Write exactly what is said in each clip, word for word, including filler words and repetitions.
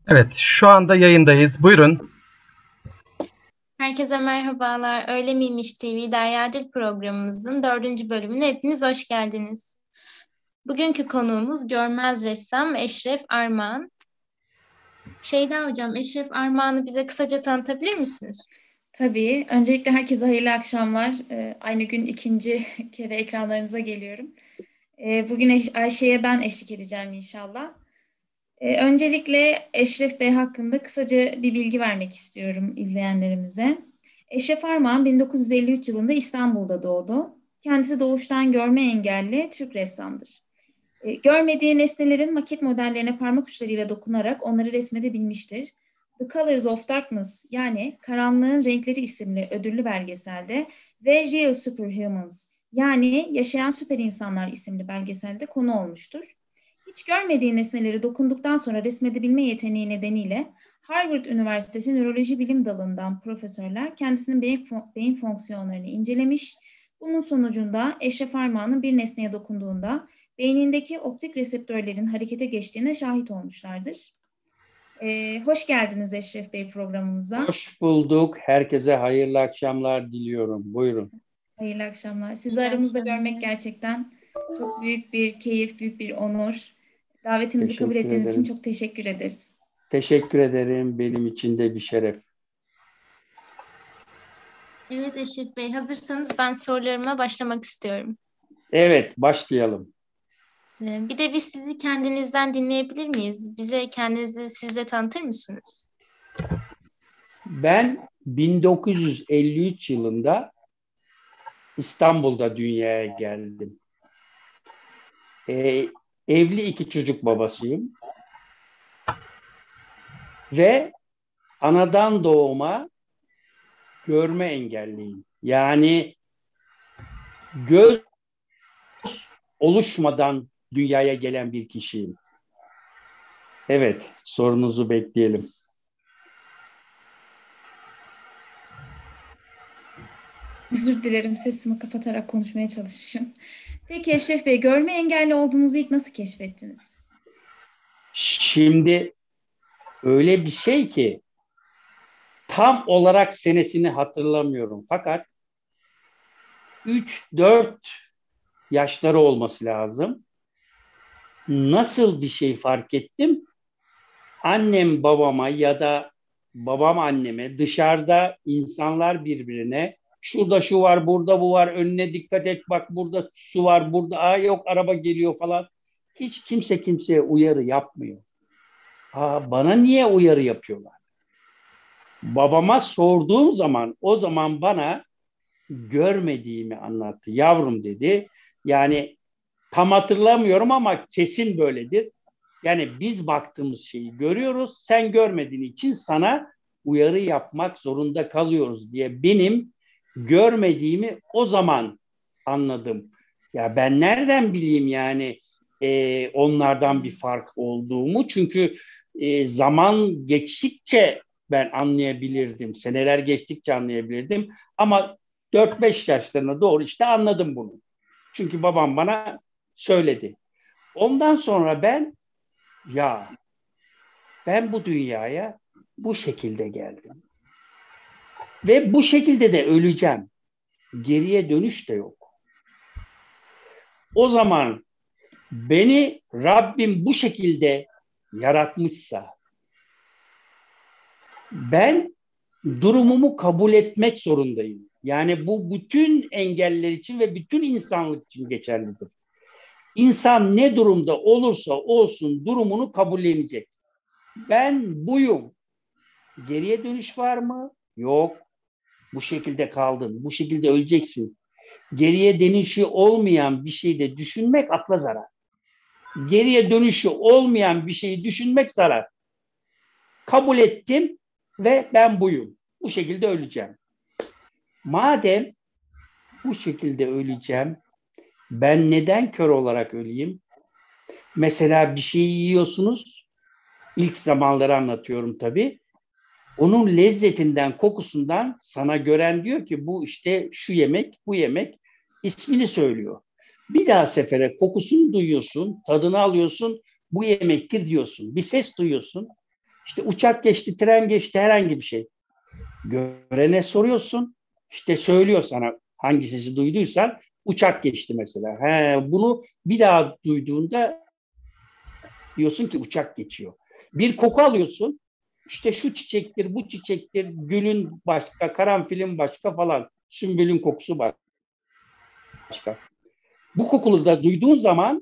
Evet, şu anda yayındayız. Buyurun. Herkese merhabalar. Öyle miymiş T V Derya Dil programımızın dördüncü bölümüne hepiniz hoş geldiniz. Bugünkü konuğumuz görmez ressam Eşref Armağan. Şeyda Hocam, Eşref Armağan'ı bize kısaca tanıtabilir misiniz? Tabii. Öncelikle herkese hayırlı akşamlar. Ee, aynı gün ikinci kere ekranlarınıza geliyorum. Ee, bugün Eş- Ayşe'ye ben eşlik edeceğim inşallah. Ee, öncelikle Eşref Bey hakkında kısaca bir bilgi vermek istiyorum izleyenlerimize. Eşref Armağan bin dokuz yüz elli üç yılında İstanbul'da doğdu. Kendisi doğuştan görme engelli Türk ressamdır. Ee, görmediği nesnelerin maket modellerine parmak uçlarıyla dokunarak onları resmedebilmiştir. The Colors of Darkness yani Karanlığın Renkleri isimli ödüllü belgeselde ve Real Superhumans yani Yaşayan Süper İnsanlar isimli belgeselde konu olmuştur. Hiç görmediği nesneleri dokunduktan sonra resmedebilme yeteneği nedeniyle Harvard Üniversitesi Nöroloji Bilim Dalı'ndan profesörler kendisinin beyin, fon- beyin fonksiyonlarını incelemiş. Bunun sonucunda Eşref Armağan'ın bir nesneye dokunduğunda beynindeki optik reseptörlerin harekete geçtiğine şahit olmuşlardır. Ee, hoş geldiniz Eşref Bey programımıza. Hoş bulduk. Herkese hayırlı akşamlar diliyorum. Buyurun. Hayırlı akşamlar. Sizi İyi aramızda akşamlar. görmek gerçekten çok büyük bir keyif, büyük bir onur. Davetimizi kabul Teşekkür ettiğiniz için ederim. çok teşekkür ederiz. Teşekkür ederim. Benim için de bir şeref. Evet Eşref Bey, hazırsanız ben sorularıma başlamak istiyorum. Evet, başlayalım. Ee, Bir de biz sizi kendinizden dinleyebilir miyiz? Bize kendinizi sizle tanıtır mısınız? Ben bin dokuz yüz elli üç yılında İstanbul'da dünyaya geldim. Ee, evli iki çocuk babasıyım ve anadan doğma görme engelliyim. Yani göz oluşmadan dünyaya gelen bir kişiyim. Evet, sorunuzu bekleyelim. Özür dilerim, sesimi kapatarak konuşmaya çalışmışım. Peki Eşref Bey, görme engelli olduğunuzu ilk nasıl keşfettiniz? Şimdi öyle bir şey ki tam olarak senesini hatırlamıyorum. Fakat üç dört yaşları olması lazım. Nasıl bir şey fark ettim? Annem babama ya da babam anneme dışarıda insanlar birbirine şurada şu var, burada bu var, önüne dikkat et bak burada su var, burada aa yok araba geliyor falan. Hiç kimse kimseye uyarı yapmıyor. Aa, bana niye uyarı yapıyorlar? Babama sorduğum zaman o zaman bana görmediğimi anlattı. Yavrum dedi. Yani tam hatırlamıyorum ama kesin böyledir. Yani biz baktığımız şeyi görüyoruz. Sen görmediğin için sana uyarı yapmak zorunda kalıyoruz diye benim görmediğimi o zaman anladım. Ya ben nereden bileyim yani e, onlardan bir fark olduğumu? Çünkü e, zaman geçtikçe ben anlayabilirdim. Seneler geçtikçe anlayabilirdim. Ama dört beş yaşlarına doğru işte anladım bunu. Çünkü babam bana söyledi. Ondan sonra ben ya ben bu dünyaya bu şekilde geldim. Ve bu şekilde de öleceğim. Geriye dönüş de yok. O zaman beni Rabbim bu şekilde yaratmışsa ben durumumu kabul etmek zorundayım. Yani bu bütün engeller için ve bütün insanlık için geçerlidir. İnsan ne durumda olursa olsun durumunu kabullenecek. Ben buyum. Geriye dönüş var mı? Yok. Bu şekilde kaldın. Bu şekilde öleceksin. Geriye dönüşü olmayan bir şeyde düşünmek akla zarar. Geriye dönüşü olmayan bir şeyi düşünmek zarar. Kabul ettim ve ben buyum. Bu şekilde öleceğim. Madem bu şekilde öleceğim, ben neden kör olarak öleyim? Mesela bir şey yiyorsunuz. İlk zamanları anlatıyorum tabii. Onun lezzetinden, kokusundan sana gören diyor ki bu işte şu yemek, bu yemek ismini söylüyor. Bir daha sefere kokusunu duyuyorsun, tadını alıyorsun, bu yemektir diyorsun. Bir ses duyuyorsun. İşte uçak geçti, tren geçti, herhangi bir şey. Görene soruyorsun. İşte söylüyor sana hangi sesi duyduysan, uçak geçti mesela. He, bunu bir daha duyduğunda diyorsun ki uçak geçiyor. Bir koku alıyorsun. İşte şu çiçektir, bu çiçektir, gülün başka, karanfilin başka falan, sümbülün kokusu başka. Bu kokulu da duyduğun zaman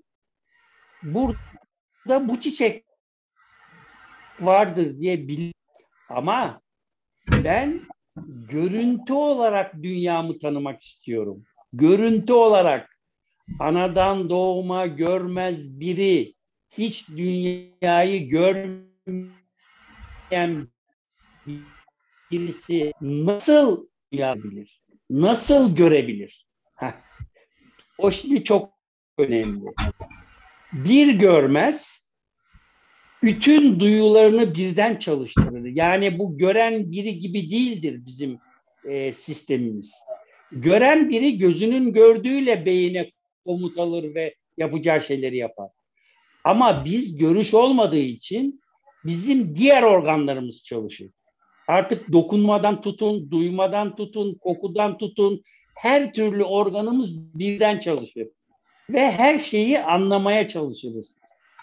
burada bu çiçek vardır diye bil. Ama ben görüntü olarak dünyamı tanımak istiyorum. Görüntü olarak anadan doğma görmez biri, hiç dünyayı görmeyen birisi nasıl duyabilir? Nasıl görebilir? Heh. O şimdi çok önemli. Bir görmez, bütün duyularını birden çalıştırır. Yani bu gören biri gibi değildir bizim e, sistemimiz. Gören biri gözünün gördüğüyle beyine komut alır ve yapacağı şeyleri yapar. Ama biz görüş olmadığı için bizim diğer organlarımız çalışır. Artık dokunmadan tutun, duymadan tutun, kokudan tutun, her türlü organımız birden çalışır. Ve her şeyi anlamaya çalışırız.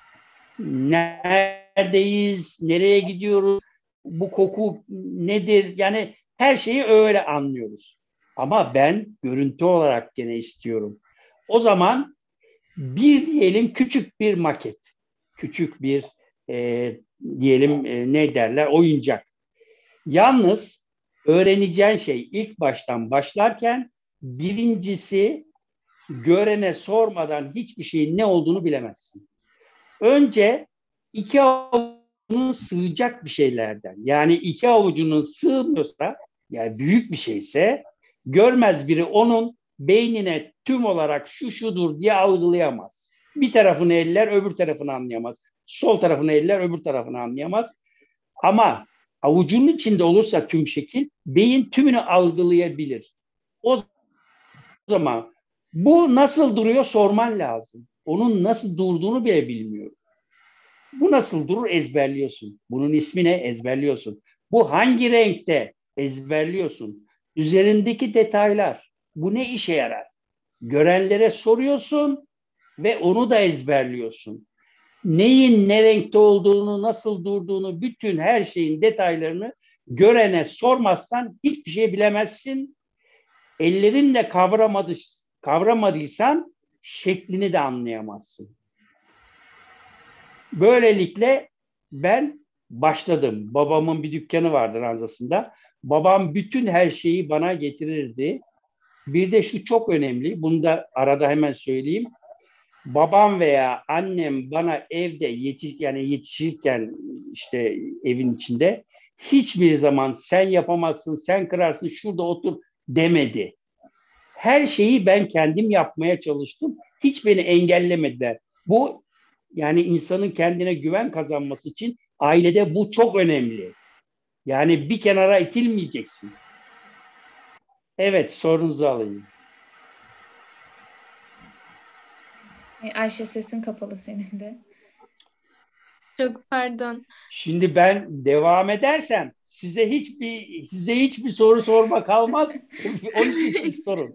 Neredeyiz, nereye gidiyoruz, bu koku nedir? Yani her şeyi öyle anlıyoruz. Ama ben görüntü olarak gene istiyorum. O zaman bir diyelim küçük bir maket, küçük bir e, diyelim e, ne derler oyuncak. Yalnız öğreneceğin şey ilk baştan başlarken birincisi görene sormadan hiçbir şeyin ne olduğunu bilemezsin. Önce iki avucunun sığacak bir şeylerden, yani iki avucunun sığmıyorsa, yani büyük bir şeyse, görmez biri onun beynine tüm olarak şu şudur diye algılayamaz. Bir tarafını eller, öbür tarafını anlayamaz. Sol tarafını eller, öbür tarafını anlayamaz. Ama avucunun içinde olursa tüm şekil, beyin tümünü algılayabilir. O zaman bu nasıl duruyor sorman lazım. Onun nasıl durduğunu bile bilmiyorum. Bu nasıl durur ezberliyorsun. Bunun ismi ne ezberliyorsun. Bu hangi renkte ezberliyorsun. Üzerindeki detaylar. Bu ne işe yarar? Görenlere soruyorsun ve onu da ezberliyorsun. Neyin ne renkte olduğunu, nasıl durduğunu, bütün her şeyin detaylarını görene sormazsan hiçbir şey bilemezsin. Ellerinle kavramadı, kavramadıysan şeklini de anlayamazsın. Böylelikle ben başladım. Babamın bir dükkanı vardı ranzasında. Babam bütün her şeyi bana getirirdi. Bir de şu çok önemli, bunu da arada hemen söyleyeyim. Babam veya annem bana evde yetiş, yani yetişirken işte evin içinde hiçbir zaman sen yapamazsın, sen kırarsın, şurada otur demedi. Her şeyi ben kendim yapmaya çalıştım. Hiç beni engellemediler. Bu yani insanın kendine güven kazanması için ailede bu çok önemli. Yani bir kenara itilmeyeceksin. Evet, sorunuzu alayım. Ayşe sesin kapalı senin de. Çok pardon. Şimdi ben devam edersem size hiçbir size hiçbir soru sorma kalmaz. Onun için siz sorun.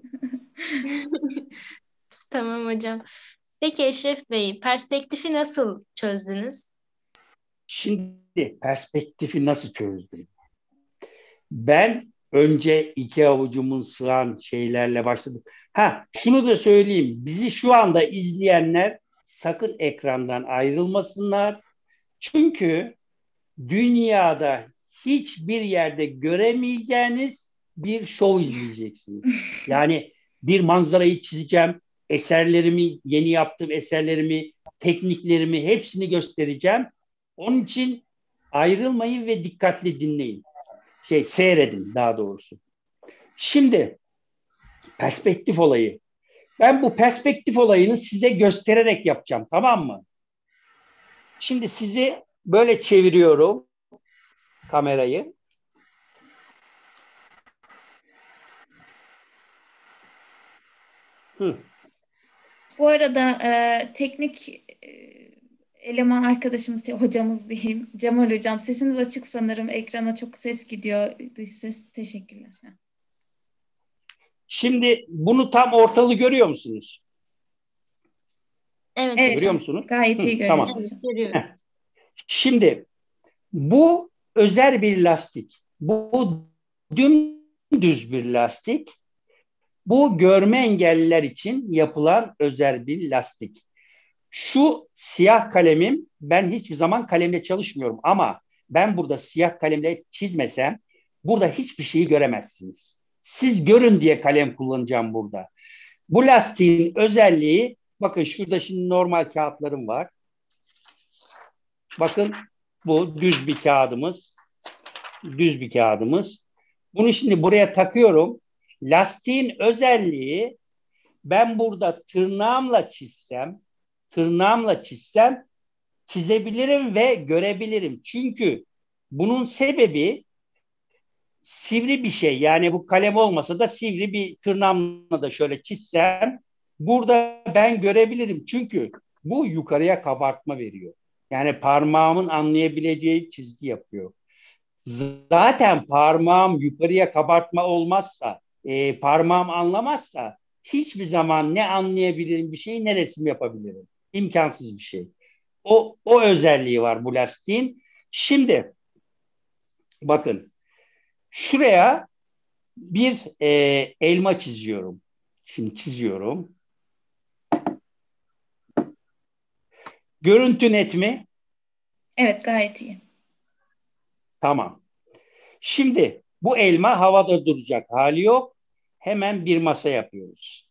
Tamam hocam. Peki Eşref Bey, perspektifi nasıl çözdünüz? Şimdi perspektifi nasıl çözdüm? Ben önce iki avucumun sığan şeylerle başladım. Ha, şunu da söyleyeyim. Bizi şu anda izleyenler sakın ekrandan ayrılmasınlar. Çünkü dünyada hiçbir yerde göremeyeceğiniz bir şov izleyeceksiniz. Yani bir manzarayı çizeceğim, eserlerimi, yeni yaptığım eserlerimi, tekniklerimi hepsini göstereceğim. Onun için ayrılmayın ve dikkatli dinleyin. Şey seyredin daha doğrusu. Şimdi perspektif olayı. Ben bu perspektif olayını size göstererek yapacağım, tamam mı? Şimdi sizi böyle çeviriyorum kamerayı. Hı. Bu arada e, teknik e, eleman arkadaşımız, hocamız diyeyim. Cemal hocam, sesiniz açık sanırım. Ekrana çok ses gidiyor. Dış ses. Teşekkürler. Şimdi bunu tam ortalı görüyor musunuz? Evet, Evet, Görüyor hocam. musunuz? gayet iyi Hı, görüyoruz tamam. hocam. Görüyorum. Şimdi bu özel bir lastik. Bu dümdüz bir lastik. Bu görme engelliler için yapılan özel bir lastik. Şu siyah kalemim, ben hiçbir zaman kalemle çalışmıyorum ama ben burada siyah kalemle çizmesem burada hiçbir şeyi göremezsiniz. Siz görün diye kalem kullanacağım burada. Bu lastiğin özelliği, bakın şurada şimdi normal kağıtlarım var. Bakın bu düz bir kağıdımız. Düz bir kağıdımız. Bunu şimdi buraya takıyorum. Lastiğin özelliği, ben burada tırnağımla çizsem, tırnağımla çizsem çizebilirim ve görebilirim. Çünkü bunun sebebi sivri bir şey. Yani bu kalem olmasa da sivri bir tırnağımla da şöyle çizsem burada ben görebilirim. Çünkü bu yukarıya kabartma veriyor. Yani parmağımın anlayabileceği çizgi yapıyor. Zaten parmağım yukarıya kabartma olmazsa, e, parmağım anlamazsa hiçbir zaman ne anlayabilirim bir şeyi ne resim yapabilirim. İmkansız bir şey. O, o özelliği var bu lastiğin. Şimdi bakın şuraya bir e, elma çiziyorum. Şimdi çiziyorum. Görüntü net mi? Evet, gayet iyi. Tamam. Şimdi bu elma havada duracak hali yok. Hemen bir masa yapıyoruz.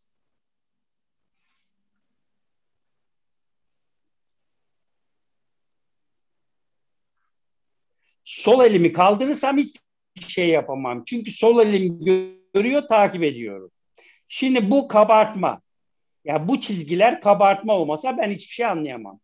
Sol elimi kaldırırsam hiç şey yapamam. Çünkü sol elim görüyor, takip ediyorum. Şimdi bu kabartma. Ya bu çizgiler kabartma olmasa ben hiçbir şey anlayamam.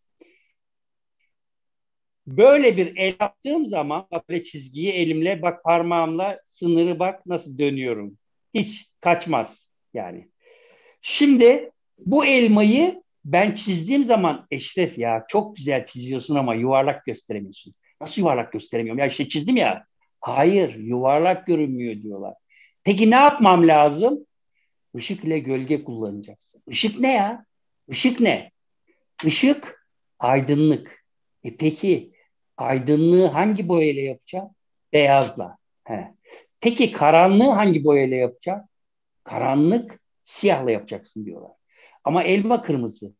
Böyle bir el yaptığım zaman bak böyle çizgiyi elimle bak parmağımla sınırı bak nasıl dönüyorum. Hiç kaçmaz yani. Şimdi bu elmayı ben çizdiğim zaman Eşref ya çok güzel çiziyorsun ama yuvarlak gösteremiyorsun. Nasıl yuvarlak gösteremiyorum? Ya işte çizdim ya. Hayır yuvarlak görünmüyor diyorlar. Peki ne yapmam lazım? Işık ile gölge kullanacaksın. Işık ne ya? Işık ne? Işık aydınlık. E peki aydınlığı hangi boyayla yapacağım? Beyazla. He. Peki karanlığı hangi boyayla yapacağım? Karanlık siyahla yapacaksın diyorlar. Ama elma kırmızı.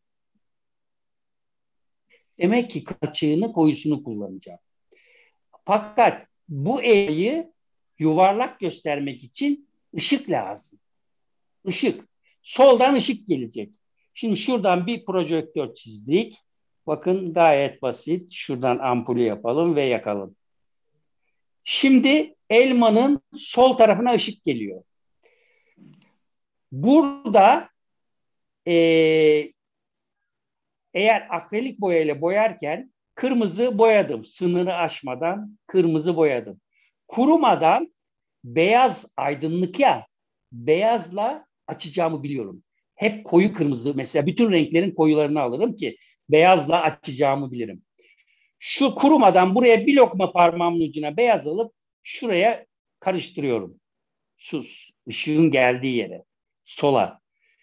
Demek ki açığını koyusunu kullanacağım. Fakat bu elmayı yuvarlak göstermek için ışık lazım. Işık. Soldan ışık gelecek. Şimdi şuradan bir projektör çizdik. Bakın gayet basit. Şuradan ampulü yapalım ve yakalım. Şimdi elmanın sol tarafına ışık geliyor. Burada e, eğer akrilik boyayla boyarken kırmızı boyadım. Sınırı aşmadan kırmızı boyadım. Kurumadan beyaz aydınlık ya beyazla açacağımı biliyorum. Hep koyu kırmızı mesela bütün renklerin koyularını alırım ki beyazla açacağımı bilirim. Şu kurumadan buraya bir lokma parmağımın ucuna beyaz alıp şuraya karıştırıyorum. Sus, ışığın geldiği yere, sola.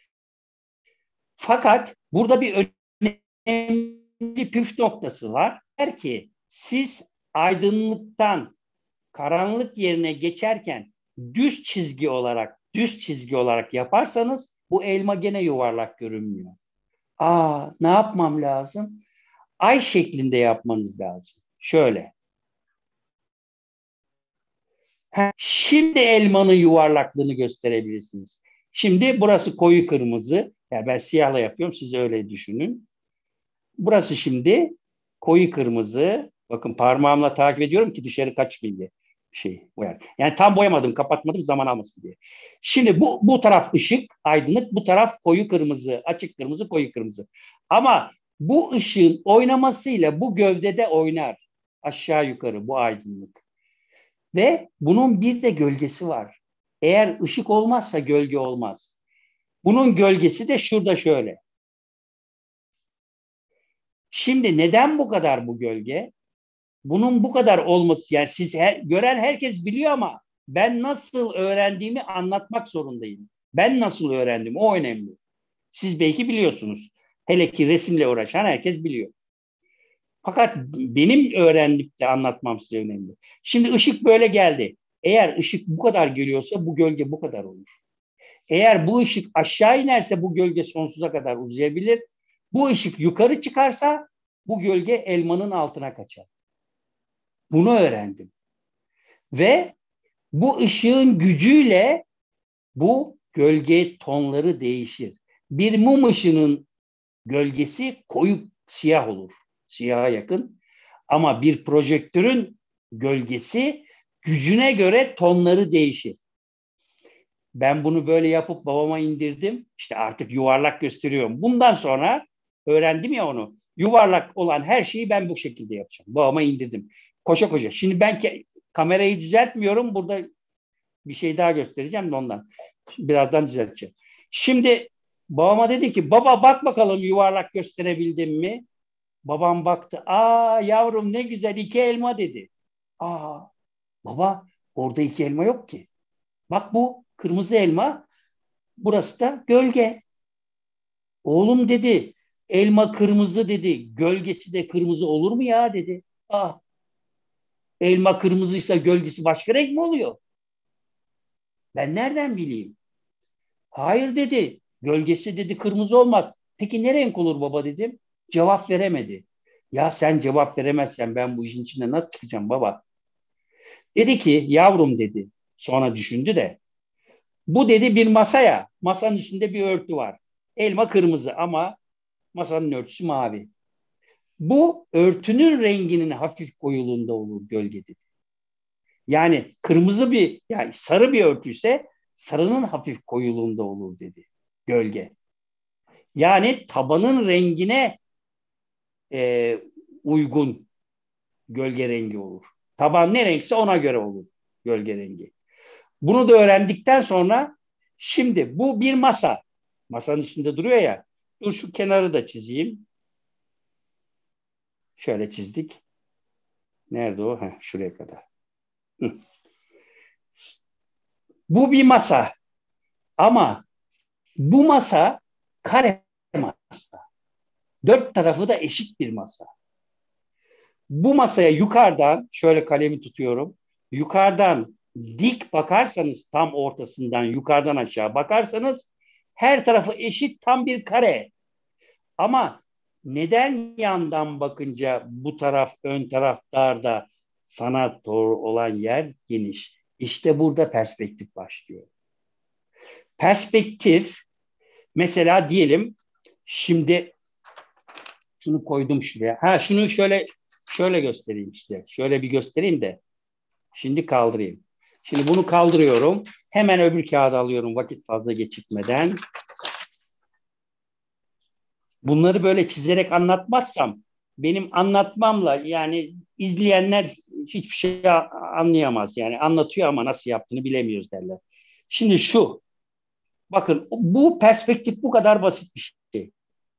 Fakat burada bir önemli püf noktası var. Der ki siz aydınlıktan karanlık yerine geçerken düz çizgi olarak düz çizgi olarak yaparsanız bu elma gene yuvarlak görünmüyor. Aa, ne yapmam lazım? Ay şeklinde yapmanız lazım. Şöyle. Heh, şimdi elmanın yuvarlaklığını gösterebilirsiniz. Şimdi burası koyu kırmızı. Yani ben siyahla yapıyorum. Siz öyle düşünün. Burası şimdi koyu kırmızı. Bakın parmağımla takip ediyorum ki dışarı kaçmayın diye. Şey, boyar. Yani tam boyamadım, kapatmadım zaman almasın diye. Şimdi bu bu taraf ışık, aydınlık, bu taraf koyu kırmızı, açık kırmızı, koyu kırmızı. Ama bu ışığın oynamasıyla bu gövdede oynar. Aşağı yukarı bu aydınlık. Ve bunun bir de gölgesi var. Eğer ışık olmazsa gölge olmaz. Bunun gölgesi de şurada şöyle. Şimdi neden bu kadar bu gölge? Bunun bu kadar olması, yani siz her, gören herkes biliyor ama ben nasıl öğrendiğimi anlatmak zorundayım. Ben nasıl öğrendim, o önemli. Siz belki biliyorsunuz. Hele ki resimle uğraşan herkes biliyor. Fakat benim öğrenip de anlatmam size önemli. Şimdi ışık böyle geldi. Eğer ışık bu kadar geliyorsa bu gölge bu kadar olur. Eğer bu ışık aşağı inerse bu gölge sonsuza kadar uzayabilir. Bu ışık yukarı çıkarsa bu gölge elmanın altına kaçar. Bunu öğrendim. Ve bu ışığın gücüyle bu gölge tonları değişir. Bir mum ışığının gölgesi koyu siyah olur. Siyaha yakın. Ama bir projektörün gölgesi gücüne göre tonları değişir. Ben bunu böyle yapıp babama indirdim. İşte artık yuvarlak gösteriyorum. Bundan sonra öğrendim ya onu. Yuvarlak olan her şeyi ben bu şekilde yapacağım. Babama indirdim. Koşa koşa. Şimdi ben ke- kamerayı düzeltmiyorum. Burada bir şey daha göstereceğim de ondan. Birazdan düzelteceğim. Şimdi babama dedim ki baba bak bakalım yuvarlak gösterebildim mi? Babam baktı. Aa yavrum ne güzel iki elma dedi. Aa baba orada iki elma yok ki. Bak bu kırmızı elma, burası da gölge. Oğlum dedi, elma kırmızı dedi, gölgesi de kırmızı olur mu ya dedi. Ah, elma kırmızıysa gölgesi başka renk mi oluyor? Ben nereden bileyim? Hayır dedi, gölgesi dedi kırmızı olmaz. Peki ne renk olur baba dedim. Cevap veremedi. Ya sen cevap veremezsen ben bu işin içinde nasıl çıkacağım baba? Dedi ki yavrum dedi. Sonra düşündü de. Bu dedi bir masaya. Masanın üstünde bir örtü var. Elma kırmızı ama masanın örtüsü mavi. Bu örtünün renginin hafif koyuluğunda olur gölge dedi. Yani kırmızı bir, yani sarı bir örtüyse sarının hafif koyuluğunda olur dedi gölge. Yani tabanın rengine e, uygun gölge rengi olur. Taban ne renkse ona göre olur gölge rengi. Bunu da öğrendikten sonra şimdi bu bir masa. Masanın üstünde duruyor ya. Dur şu kenarı da çizeyim. Şöyle çizdik. Nerede o? Heh, şuraya kadar. Hı. Bu bir masa. Ama bu masa kare masa. Dört tarafı da eşit bir masa. Bu masaya yukarıdan, şöyle kalemi tutuyorum. Yukarıdan dik bakarsanız, tam ortasından yukarıdan aşağı bakarsanız her tarafı eşit tam bir kare. Ama neden yandan bakınca bu taraf ön taraf dar da sana doğru olan yer geniş? İşte burada perspektif başlıyor. Perspektif mesela diyelim şimdi şunu koydum şuraya. Ha şunu şöyle şöyle göstereyim size. Şöyle bir göstereyim de şimdi kaldırayım. Şimdi bunu kaldırıyorum. Hemen öbür kağıdı alıyorum vakit fazla geçirtmeden. Bunları böyle çizerek anlatmazsam benim anlatmamla yani izleyenler hiçbir şey anlayamaz. Yani anlatıyor ama nasıl yaptığını bilemiyoruz derler. Şimdi şu, bakın bu perspektif bu kadar basit bir şey.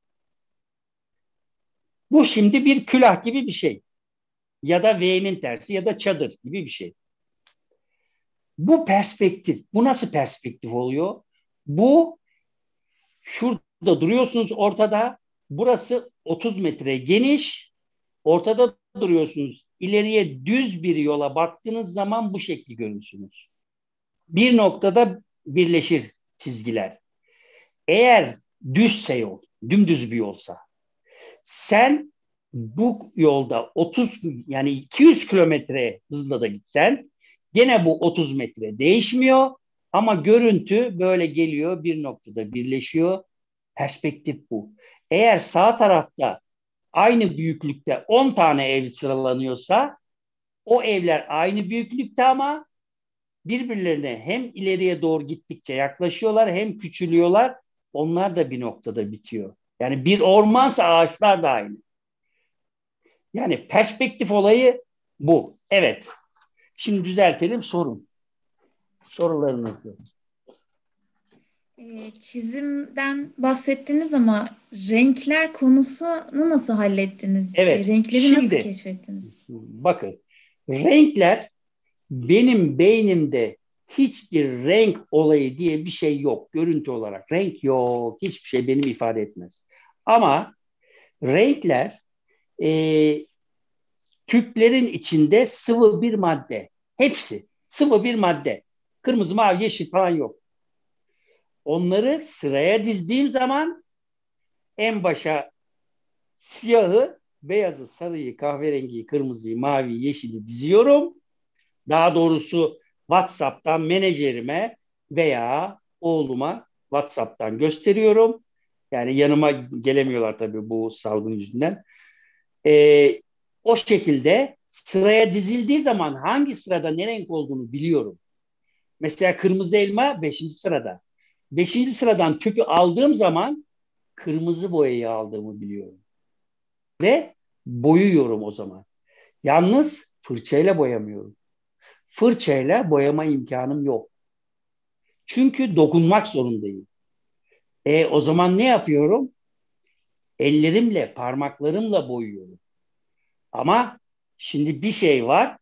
Bu şimdi bir külah gibi bir şey. Ya da V'nin tersi ya da çadır gibi bir şey. Bu perspektif, bu nasıl perspektif oluyor? Bu şurada duruyorsunuz ortada, burası otuz metre geniş, ortada duruyorsunuz. İleriye düz bir yola baktığınız zaman bu şekli görürsünüz. Bir noktada birleşir çizgiler. Eğer düzse yol, dümdüz bir yolsa, sen bu yolda otuz yani iki yüz kilometre hızla da gitsen gene bu otuz metre değişmiyor ama görüntü böyle geliyor bir noktada birleşiyor. Perspektif bu. Eğer sağ tarafta aynı büyüklükte on tane ev sıralanıyorsa o evler aynı büyüklükte ama birbirlerine hem ileriye doğru gittikçe yaklaşıyorlar hem küçülüyorlar. Onlar da bir noktada bitiyor. Yani bir ormansa ağaçlar da aynı. Yani perspektif olayı bu. Evet. Şimdi düzeltelim sorun. Sorularınızı. Ee, çizimden bahsettiniz ama renkler konusunu nasıl hallettiniz? Ee, Evet, renkleri nasıl şimdi keşfettiniz? bakın, renkler benim beynimde hiçbir renk olayı diye bir şey yok. Görüntü olarak renk yok. Hiçbir şey benim ifade etmez. Ama renkler e, tüplerin içinde sıvı bir madde. Hepsi sıvı bir madde. Kırmızı, mavi, yeşil falan yok. Onları sıraya dizdiğim zaman en başa siyahı, beyazı, sarıyı, kahverengiyi, kırmızıyı, maviyi, yeşili diziyorum. Daha doğrusu WhatsApp'tan menajerime veya oğluma WhatsApp'tan gösteriyorum. Yani yanıma gelemiyorlar tabii bu salgın yüzünden. Ee, O şekilde sıraya dizildiği zaman hangi sırada ne renk olduğunu biliyorum. Mesela kırmızı elma beşinci sırada. Beşinci sıradan tüpü aldığım zaman kırmızı boyayı aldığımı biliyorum. Ve boyuyorum o zaman. Yalnız fırçayla boyamıyorum. Fırçayla boyama imkanım yok. Çünkü dokunmak zorundayım. E o zaman ne yapıyorum? Ellerimle, parmaklarımla boyuyorum. Ama şimdi bir şey var.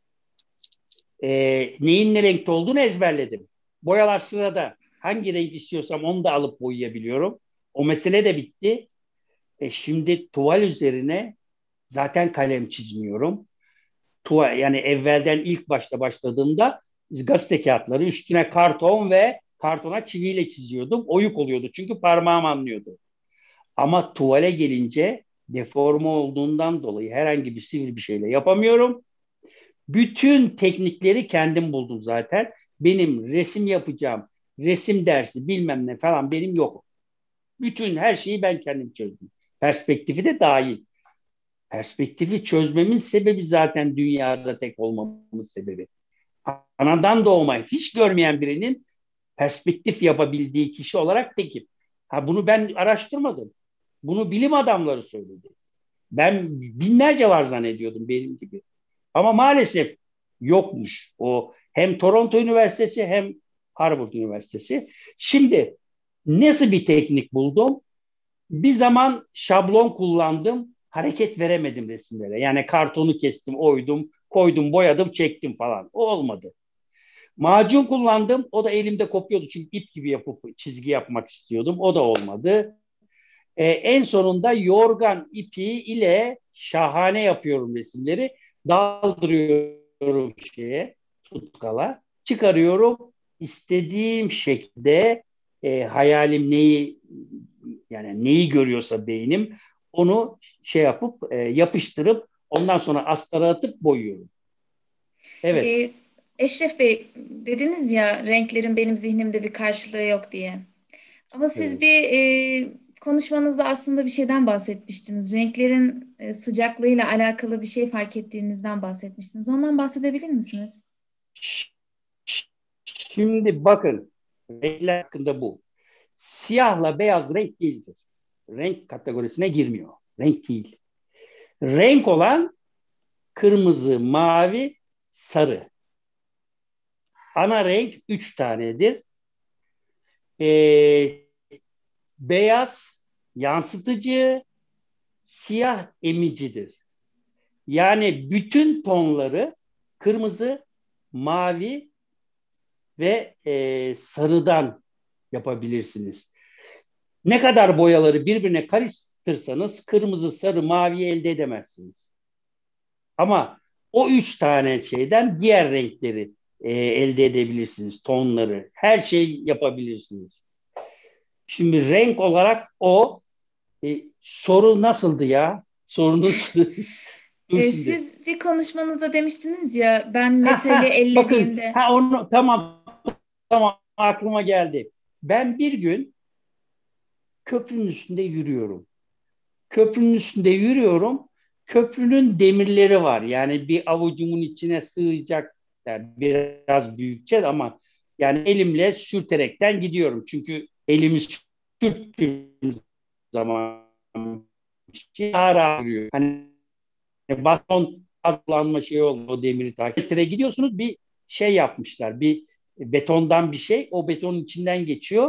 E, Neyin ne renkte olduğunu ezberledim. Boyalar sırada. Hangi renk istiyorsam onu da alıp boyayabiliyorum. O mesele de bitti. E şimdi tuval üzerine zaten kalem çizmiyorum. Tuval, yani evvelden ilk başta başladığımda gazete kağıtları üstüne karton ve kartona çiviyle çiziyordum. Oyuk oluyordu çünkü parmağım anlıyordu. Ama tuvale gelince deforme olduğundan dolayı herhangi bir sivri bir şeyle yapamıyorum. Bütün teknikleri kendim buldum zaten. Benim resim yapacağım, resim dersi bilmem ne falan benim yok. Bütün her şeyi ben kendim çözdüm. Perspektifi de dahil. Perspektifi çözmemin sebebi zaten dünyada tek olmamın sebebi. Anadan doğma hiç görmeyen birinin perspektif yapabildiği kişi olarak tekim. Ha, bunu ben araştırmadım. Bunu bilim adamları söyledi. Ben binlerce var zannediyordum benim gibi. Ama maalesef yokmuş. O hem Toronto Üniversitesi hem Harvard Üniversitesi. Şimdi nasıl bir teknik buldum? Bir zaman şablon kullandım. Hareket veremedim resimlere. Yani kartonu kestim, oydum, koydum, boyadım, çektim falan. O olmadı. Macun kullandım. O da elimde kopuyordu. Çünkü ip gibi yapıp çizgi yapmak istiyordum. O da olmadı. Ee, en sonunda yorgan ipi ile şahane yapıyorum resimleri. Daldırıyorum şeye, tutkala. Çıkarıyorum. İstediğim şekilde e, hayalim neyi yani neyi görüyorsa beynim onu şey yapıp e, yapıştırıp ondan sonra astara atıp boyuyorum. Evet. Ee, Eşref Bey, dediniz ya renklerin benim zihnimde bir karşılığı yok diye. Ama siz Evet. bir e, konuşmanızda aslında bir şeyden bahsetmiştiniz. Renklerin e, sıcaklığıyla alakalı bir şey fark ettiğinizden bahsetmiştiniz. Ondan bahsedebilir misiniz? Şimdi bakın renkler hakkında bu. Siyahla beyaz renk değildir. Renk kategorisine girmiyor. Renk değil. Renk olan kırmızı, mavi, sarı. Ana renk üç tanedir. Ee, Beyaz yansıtıcı, siyah emicidir. Yani bütün tonları kırmızı, mavi ve e, sarıdan yapabilirsiniz. Ne kadar boyaları birbirine karıştırsanız kırmızı, sarı, mavi elde edemezsiniz. Ama o üç tane şeyden diğer renkleri e, elde edebilirsiniz, tonları. Her şey yapabilirsiniz. Şimdi renk olarak o e, soru nasıldı ya? Sorunuz dur E, şimdi. siz bir konuşmanızda demiştiniz ya ben Ha metali ha bakın ellediğimde. ha onu tamam tamam aklıma geldi. Ben bir gün köprünün üstünde yürüyorum. Köprünün üstünde yürüyorum. Köprünün demirleri var. Yani bir avucumun içine sığacak yani biraz büyükçe ama yani elimle sürterekten gidiyorum. Çünkü elimi sürttüğüm zaman daha rahat yürüyor. Hani baston kullanma şeyi olmuyor o demiri takip. Metre gidiyorsunuz bir şey yapmışlar. Bir betondan bir şey o betonun içinden geçiyor.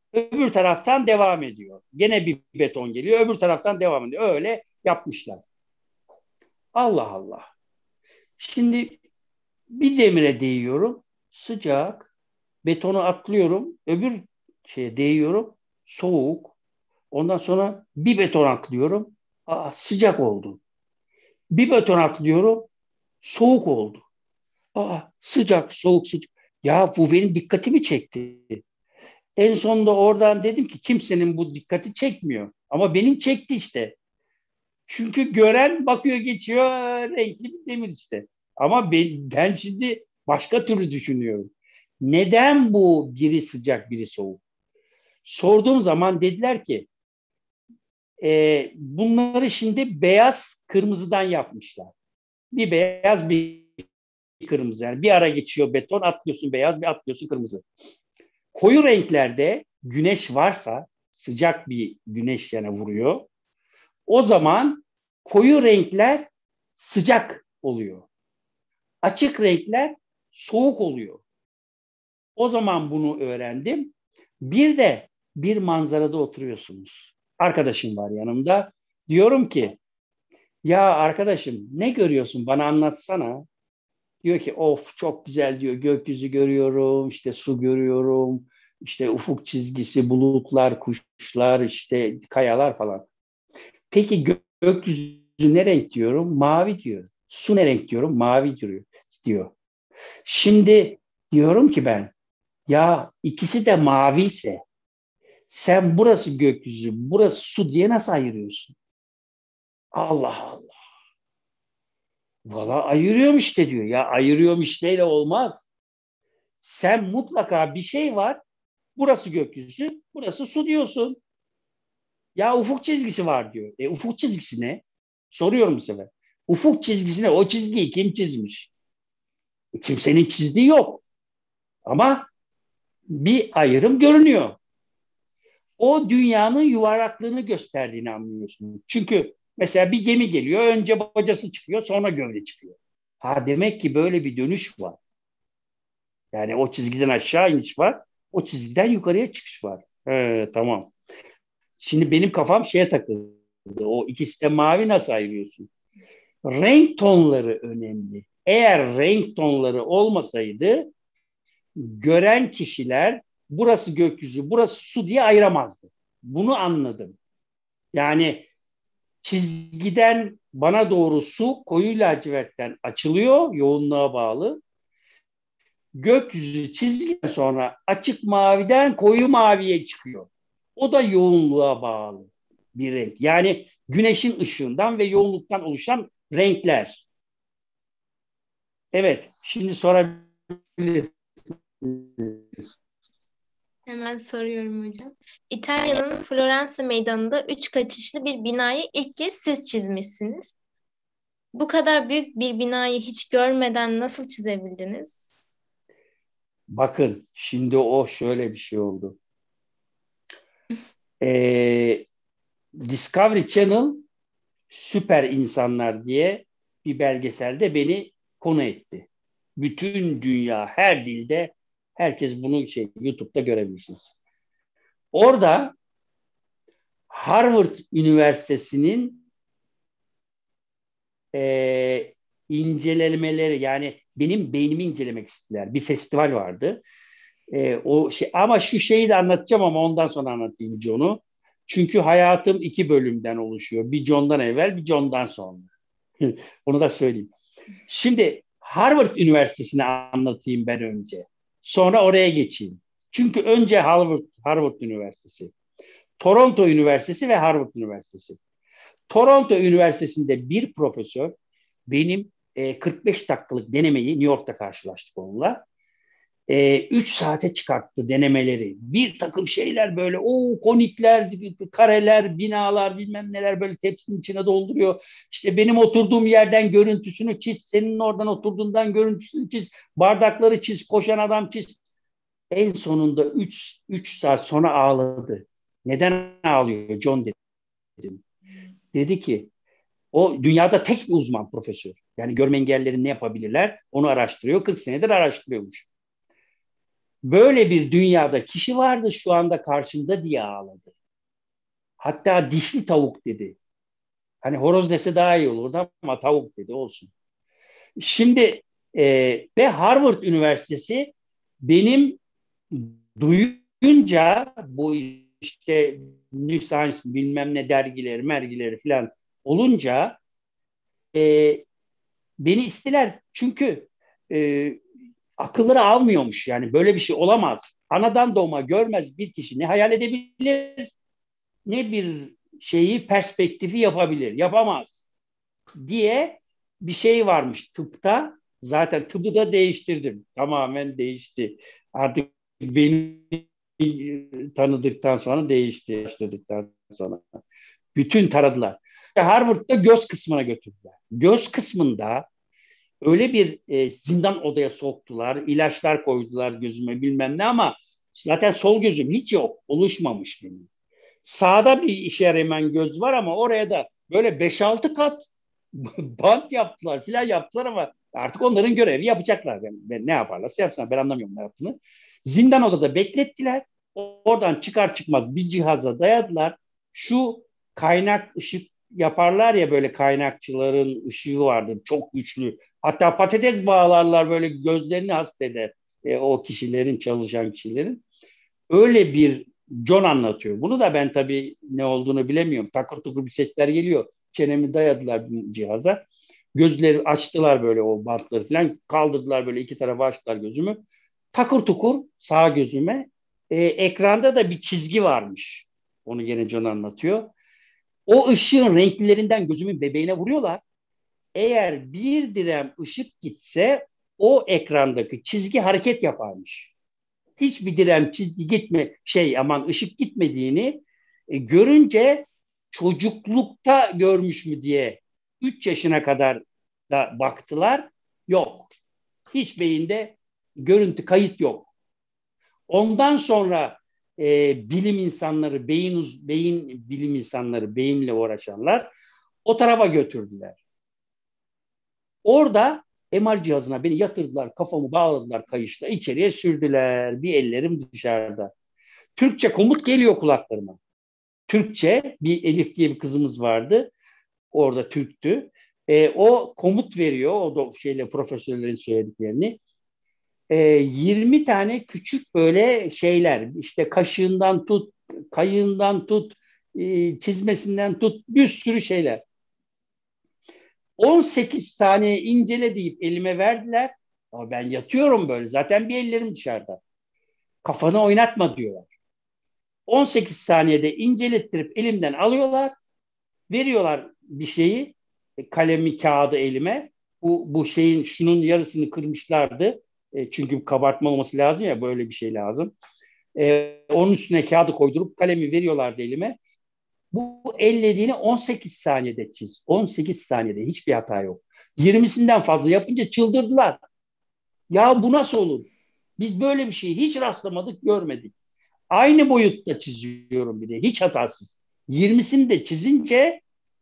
Öbür taraftan devam ediyor. Gene bir beton geliyor. Öbür taraftan devam ediyor. Öyle yapmışlar. Allah Allah. Şimdi bir demire değiyorum. Sıcak. Betonu atlıyorum. Öbür şeye değiyorum. Soğuk. Ondan sonra bir beton atlıyorum. Aa, sıcak oldu. Bir beton atlıyorum. Soğuk oldu. Aa, sıcak, soğuk, sıcak. Ya bu benim dikkatimi çekti. En sonunda oradan dedim ki kimsenin bu dikkati çekmiyor. Ama benim çekti işte. Çünkü gören bakıyor geçiyor renkli bir demir işte. Ama ben, ben şimdi başka türlü düşünüyorum. Neden bu biri sıcak biri soğuk? Sorduğum zaman dediler ki e, bunları şimdi beyaz kırmızıdan yapmışlar. Bir beyaz bir kırmızı. Yani bir ara geçiyor beton atlıyorsun beyaz bir atlıyorsun kırmızı. Koyu renklerde güneş varsa sıcak bir güneş yana vuruyor. O zaman koyu renkler sıcak oluyor. Açık renkler soğuk oluyor. O zaman bunu öğrendim. Bir de bir manzarada oturuyorsunuz. Arkadaşım var yanımda. Diyorum ki ya arkadaşım ne görüyorsun bana anlatsana. Diyor ki of çok güzel diyor gökyüzü görüyorum işte su görüyorum işte ufuk çizgisi bulutlar kuşlar işte kayalar falan. Peki gö- gökyüzü ne renk diyorum? Mavi diyor. Su ne renk diyorum? Mavi diyor. diyor. Şimdi diyorum ki ben ya ikisi de mavi ise sen burası gökyüzü, burası su diye nasıl ayırıyorsun? Allah Allah. Valla ayırıyorum işte diyor. Ya ayırıyorum işteyle olmaz. Sen mutlaka bir şey var. Burası gökyüzü, burası su diyorsun. Ya ufuk çizgisi var diyor. E ufuk çizgisi ne? Soruyorum bu sefer. Ufuk çizgisi ne? O çizgiyi kim çizmiş? Kimsenin çizdiği yok. Ama bir ayrım görünüyor. O dünyanın yuvarlaklığını gösterdiğini anlıyorsunuz. Çünkü mesela bir gemi geliyor, önce bacası çıkıyor, sonra gövde çıkıyor. Ha demek ki böyle bir dönüş var. Yani o çizgiden aşağı iniş var, o çizgiden yukarıya çıkış var. He, tamam. Şimdi benim kafam şeye takıldı. O ikisi de mavi nasıl ayırıyorsun? Renk tonları önemli. Eğer renk tonları olmasaydı gören kişiler burası gökyüzü, burası su diye ayıramazdı. Bunu anladım. Yani çizgiden bana doğru su koyu lacivertten açılıyor, yoğunluğa bağlı. Gökyüzü çizgiden sonra açık maviden koyu maviye çıkıyor. O da yoğunluğa bağlı bir renk. Yani güneşin ışığından ve yoğunluktan oluşan renkler. Evet, şimdi sorabilirsiniz. Hemen soruyorum hocam. İtalya'nın Floransa meydanında üç katışlı bir binayı ilk kez siz çizmişsiniz. Bu kadar büyük bir binayı hiç görmeden nasıl çizebildiniz? Bakın, şimdi o şöyle bir şey oldu. Ee, Discovery Channel Süper İnsanlar diye bir belgeselde beni konu etti. Bütün dünya, her dilde herkes bunu şey YouTube'da görebilirsiniz. Orada Harvard Üniversitesi'nin e, incelemeleri yani benim beynimi incelemek istediler. Bir festival vardı. E, o şey ama şu şeyi de anlatacağım ama ondan sonra anlatayım John'u. Çünkü hayatım iki bölümden oluşuyor. Bir John'dan evvel, bir John'dan sonra. Onu da söyleyeyim. Şimdi Harvard Üniversitesi'ni anlatayım ben önce. Sonra oraya geçeyim. Çünkü önce Harvard, Harvard Üniversitesi, Toronto Üniversitesi ve Harvard Üniversitesi. Toronto Üniversitesi'nde bir profesör benim e, kırk beş dakikalık denemeyi New York'ta karşılaştık onunla. E, üç saate çıkarttı denemeleri. Bir takım şeyler böyle o konikler, kareler, binalar bilmem neler böyle tepsinin içine dolduruyor. İşte benim oturduğum yerden görüntüsünü çiz, senin oradan oturduğundan görüntüsünü çiz, bardakları çiz, koşan adam çiz. En sonunda üç saat sonra ağladı. Neden ağlıyor John dedim. Dedi ki o dünyada tek bir uzman profesör. Yani görme engellilerin ne yapabilirler onu araştırıyor. kırk senedir araştırıyormuş. Böyle bir dünyada kişi vardı şu anda karşımda diye ağladı. Hatta dişli tavuk dedi. Hani horoz dese daha iyi olurdu ama tavuk dedi, olsun. Şimdi e, ve Harvard Üniversitesi benim duyunca bu işte New Science bilmem ne dergileri mergileri falan olunca e, beni istiler. Çünkü e, akılları almıyormuş, yani böyle bir şey olamaz. Anadan doğma görmez bir kişi ne hayal edebilir ne bir şeyi perspektifi yapabilir. Yapamaz diye bir şey varmış tıpta. Zaten tıbbı da değiştirdim. Tamamen değişti. Artık beni tanıdıktan sonra değişti. Başladıktan sonra. Bütün taradılar. Harvard'da göz kısmına götürdüler. Göz kısmında öyle bir e, zindan odaya soktular. İlaçlar koydular gözüme bilmem ne ama zaten sol gözüm hiç yok. Oluşmamış benim. Sağda bir işe yaramayan göz var ama oraya da böyle beş altı kat bant yaptılar filan yaptılar ama artık onların görevi yapacaklar. Ben, ben ne yaparlarsa yapsınlar. Ben anlamıyorum ne yaptığını. Zindan odada beklettiler. Oradan çıkar çıkmaz bir cihaza dayadılar. Şu kaynak ışık yaparlar ya, böyle kaynakçıların ışığı vardır çok güçlü. Hatta patates bağlarlar, böyle gözlerini hasteder e, o kişilerin, çalışan kişilerin. Öyle bir John anlatıyor. Bunu da ben tabii ne olduğunu bilemiyorum. Takır tukur bir sesler geliyor. Çenemi dayadılar cihaza. Gözleri açtılar böyle, o bantları falan. Kaldırdılar böyle, iki tarafa açtılar gözümü. Takır tukur sağ gözüme. E, ekranda da bir çizgi varmış. Onu gene John anlatıyor. O ışığın renklerinden gözümün bebeğine vuruyorlar. Eğer bir direm ışık gitse o ekrandaki çizgi hareket yaparmış. Hiçbir direm çizgi gitme şey aman ışık gitmediğini e, görünce çocuklukta görmüş mü diye üç yaşına kadar da baktılar. Yok. Hiç beyinde görüntü kayıt yok. Ondan sonra e, bilim insanları, beyin uz, beyin bilim insanları, beyinle uğraşanlar o tarafa götürdüler. Orada M R cihazına beni yatırdılar, kafamı bağladılar kayışla, içeriye sürdüler. Bir ellerim dışarıda. Türkçe komut geliyor kulaklarıma. Türkçe, bir Elif diye bir kızımız vardı. Orada Türktü. E, o komut veriyor, o da şeyle profesörlerin söylediklerini. E, yirmi tane küçük böyle şeyler, işte kaşığından tut, kayığından tut, e, çizmesinden tut, bir sürü şeyler. on sekiz saniye incele deyip elime verdiler. Ama ben yatıyorum böyle. Zaten bir ellerim dışarıda. Kafanı oynatma diyorlar. on sekiz saniyede incelettirip elimden alıyorlar. Veriyorlar bir şeyi. Kalemi, kağıdı elime. Bu, bu şeyin şunun yarısını kırmışlardı. E, çünkü kabartma olması lazım ya, böyle bir şey lazım. E, onun üstüne kağıdı koydurup kalemi veriyorlardı elime. Bu ellediğini on sekiz saniyede çiz. on sekiz saniyede hiçbir hata yok. yirmisinden fazla yapınca çıldırdılar. Ya bu nasıl olur? Biz böyle bir şeyi hiç rastlamadık, görmedik. Aynı boyutta çiziyorum bir de, hiç hatasız. yirmisini de çizince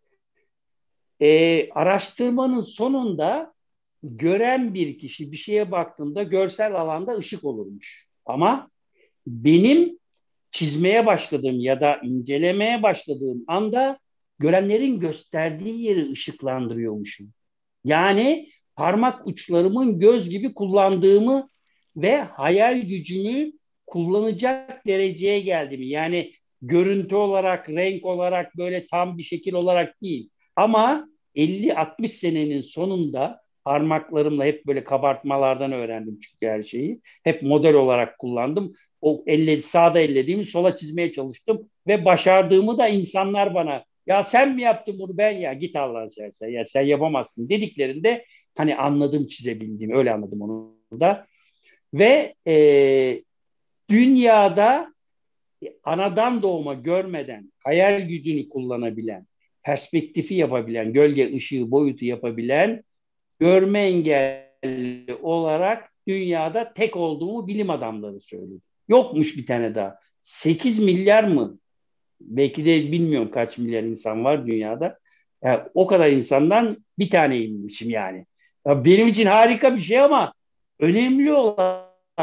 e, araştırmanın sonunda gören bir kişi bir şeye baktığında görsel alanda ışık olurmuş. Ama benim çizmeye başladığım ya da incelemeye başladığım anda görenlerin gösterdiği yeri ışıklandırıyormuşum. Yani parmak uçlarımın göz gibi kullandığımı ve hayal gücümü kullanacak dereceye geldim. Yani görüntü olarak, renk olarak, böyle tam bir şekil olarak değil. Ama elli altmış senenin sonunda parmaklarımla hep böyle kabartmalardan öğrendim çünkü her şeyi. Hep model olarak kullandım. O elle, sağda ellediğimi sola çizmeye çalıştım ve başardığımı da insanlar bana, ya sen mi yaptın bunu, ben ya git Allah'ın seversen ya sen yapamazsın dediklerinde hani anladım, çizebildiğimi öyle anladım onu da. Ve e, dünyada anadan doğma görmeden hayal gücünü kullanabilen, perspektifi yapabilen, gölge, ışığı, boyutu yapabilen, görme engelli olarak dünyada tek olduğumu bilim adamları söyledi. Yokmuş bir tane daha. sekiz milyar mı? Belki de bilmiyorum kaç milyar insan var dünyada. Yani o kadar insandan bir taneymişim yani. Ya benim için harika bir şey ama önemli olan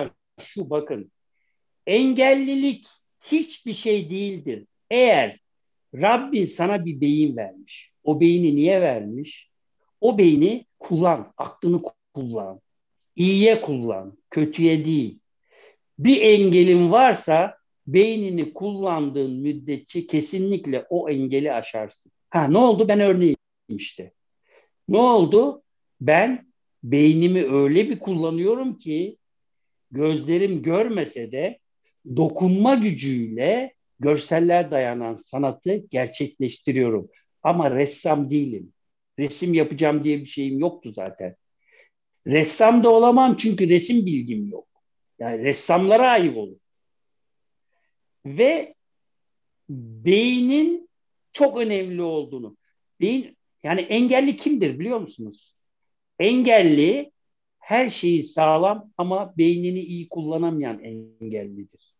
şu, bakın. Engellilik hiçbir şey değildir. Eğer Rabbin sana bir beyin vermiş. O beyni niye vermiş? O beyni kullan, aklını kullan. İyiye kullan, kötüye değil. Bir engelin varsa beynini kullandığın müddetçe kesinlikle o engeli aşarsın. Ha, ne oldu? Ben örneğim işte. Ne oldu? Ben beynimi öyle bir kullanıyorum ki gözlerim görmese de dokunma gücüyle görseller dayanan sanatı gerçekleştiriyorum. Ama ressam değilim. Resim yapacağım diye bir şeyim yoktu zaten. Ressam da olamam çünkü resim bilgim yok. Yani ressamlara ayıp olur. Ve beynin çok önemli olduğunu. Beyin, yani engelli kimdir biliyor musunuz? Engelli her şeyi sağlam ama beynini iyi kullanamayan engellidir.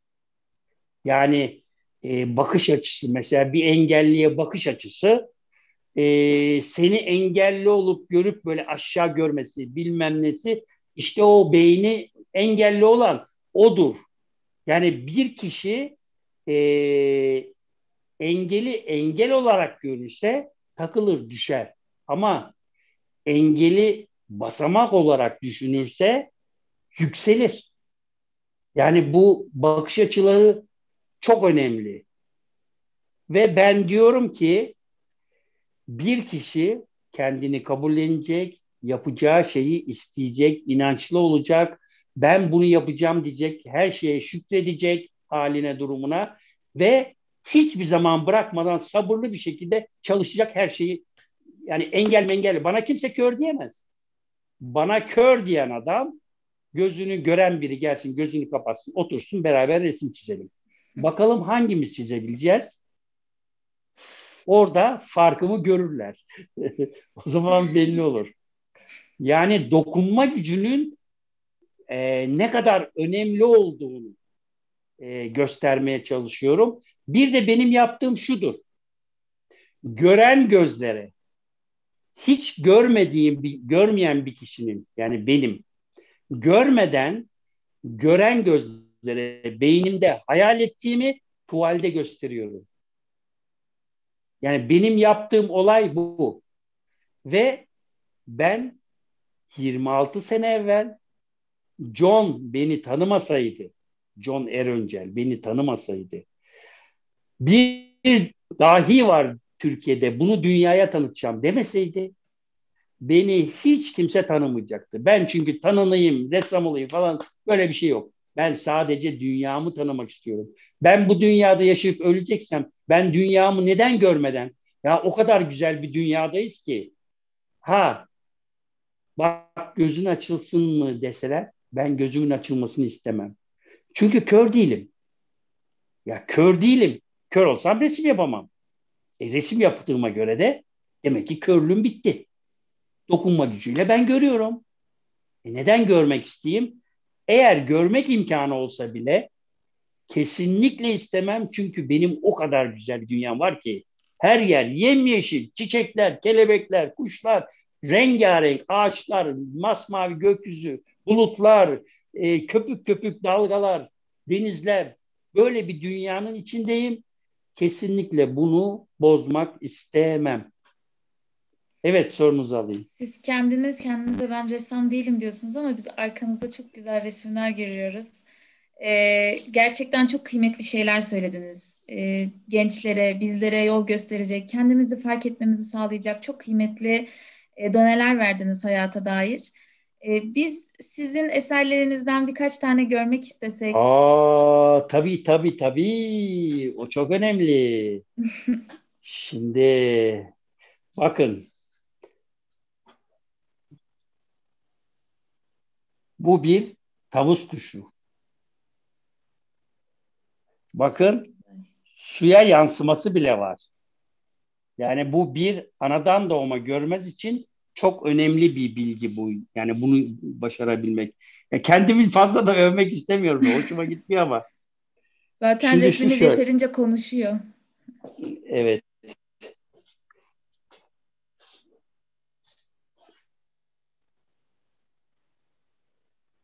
Yani e, bakış açısı, mesela bir engelliye bakış açısı e, seni engelli olup görüp böyle aşağı görmesi, bilmem nesi, işte o beyni engelli olan odur. Yani bir kişi e, engeli engel olarak görürse takılır, düşer. Ama engeli basamak olarak düşünürse yükselir. Yani bu bakış açıları çok önemli. Ve ben diyorum ki bir kişi kendini kabullenecek, yapacağı şeyi isteyecek, inançlı olacak, ben bunu yapacağım diyecek, her şeye şükredecek haline, durumuna ve hiçbir zaman bırakmadan sabırlı bir şekilde çalışacak her şeyi. Yani engel mengel, bana kimse kör diyemez. Bana kör diyen adam, gözünü gören biri gelsin, gözünü kapatsın, otursun, beraber resim çizelim. Bakalım hangimiz çizebileceğiz? Orada farkımı görürler. O zaman belli olur. Yani dokunma gücünün e, ne kadar önemli olduğunu e, göstermeye çalışıyorum. Bir de benim yaptığım şudur. Gören gözlere, hiç görmediğim, bir, görmeyen bir kişinin, yani benim, görmeden gören gözlere beynimde hayal ettiğimi tuvalde gösteriyorum. Yani benim yaptığım olay bu. Ve ben yirmi altı sene evvel John beni tanımasaydı, John Eröncel beni tanımasaydı, bir dahi var Türkiye'de, bunu dünyaya tanıtacağım demeseydi, beni hiç kimse tanımayacaktı. Ben çünkü tanınayım, ressam olayım falan, böyle bir şey yok. Ben sadece dünyamı tanımak istiyorum. Ben bu dünyada yaşayıp öleceksem, ben dünyamı neden görmeden, ya o kadar güzel bir dünyadayız ki, ha bak gözün açılsın mı deseler, ben gözümün açılmasını istemem. Çünkü kör değilim. Ya kör değilim. Kör olsam resim yapamam. E, resim yaptığıma göre de demek ki körlüğüm bitti. Dokunma gücüyle ben görüyorum. E, neden görmek isteyeyim? Eğer görmek imkanı olsa bile kesinlikle istemem. Çünkü benim o kadar güzel bir dünyam var ki her yer yemyeşil, çiçekler, kelebekler, kuşlar, rengarenk ağaçlar, masmavi gökyüzü, bulutlar, e, köpük köpük dalgalar, denizler. Böyle bir dünyanın içindeyim. Kesinlikle bunu bozmak istemem. Evet, sorunuzu alayım. Siz kendiniz kendinize ben ressam değilim diyorsunuz ama biz arkanızda çok güzel resimler görüyoruz. Ee, gerçekten çok kıymetli şeyler söylediniz. Ee, gençlere, bizlere yol gösterecek, kendimizi fark etmemizi sağlayacak çok kıymetli e, doneler verdiniz hayata dair. Ee, biz sizin eserlerinizden birkaç tane görmek istesek. Aa, tabii tabii tabii. O çok önemli. Şimdi bakın, bu bir tavus kuşu. Bakın, suya yansıması bile var. Yani bu bir anadan doğma görmez için çok önemli bir bilgi bu. Yani bunu başarabilmek. Ya kendimi fazla da övmek istemiyorum. Hoşuma gitmiyor ama. Zaten Şimdi şu resminiz şöyle. yeterince konuşuyor. Evet.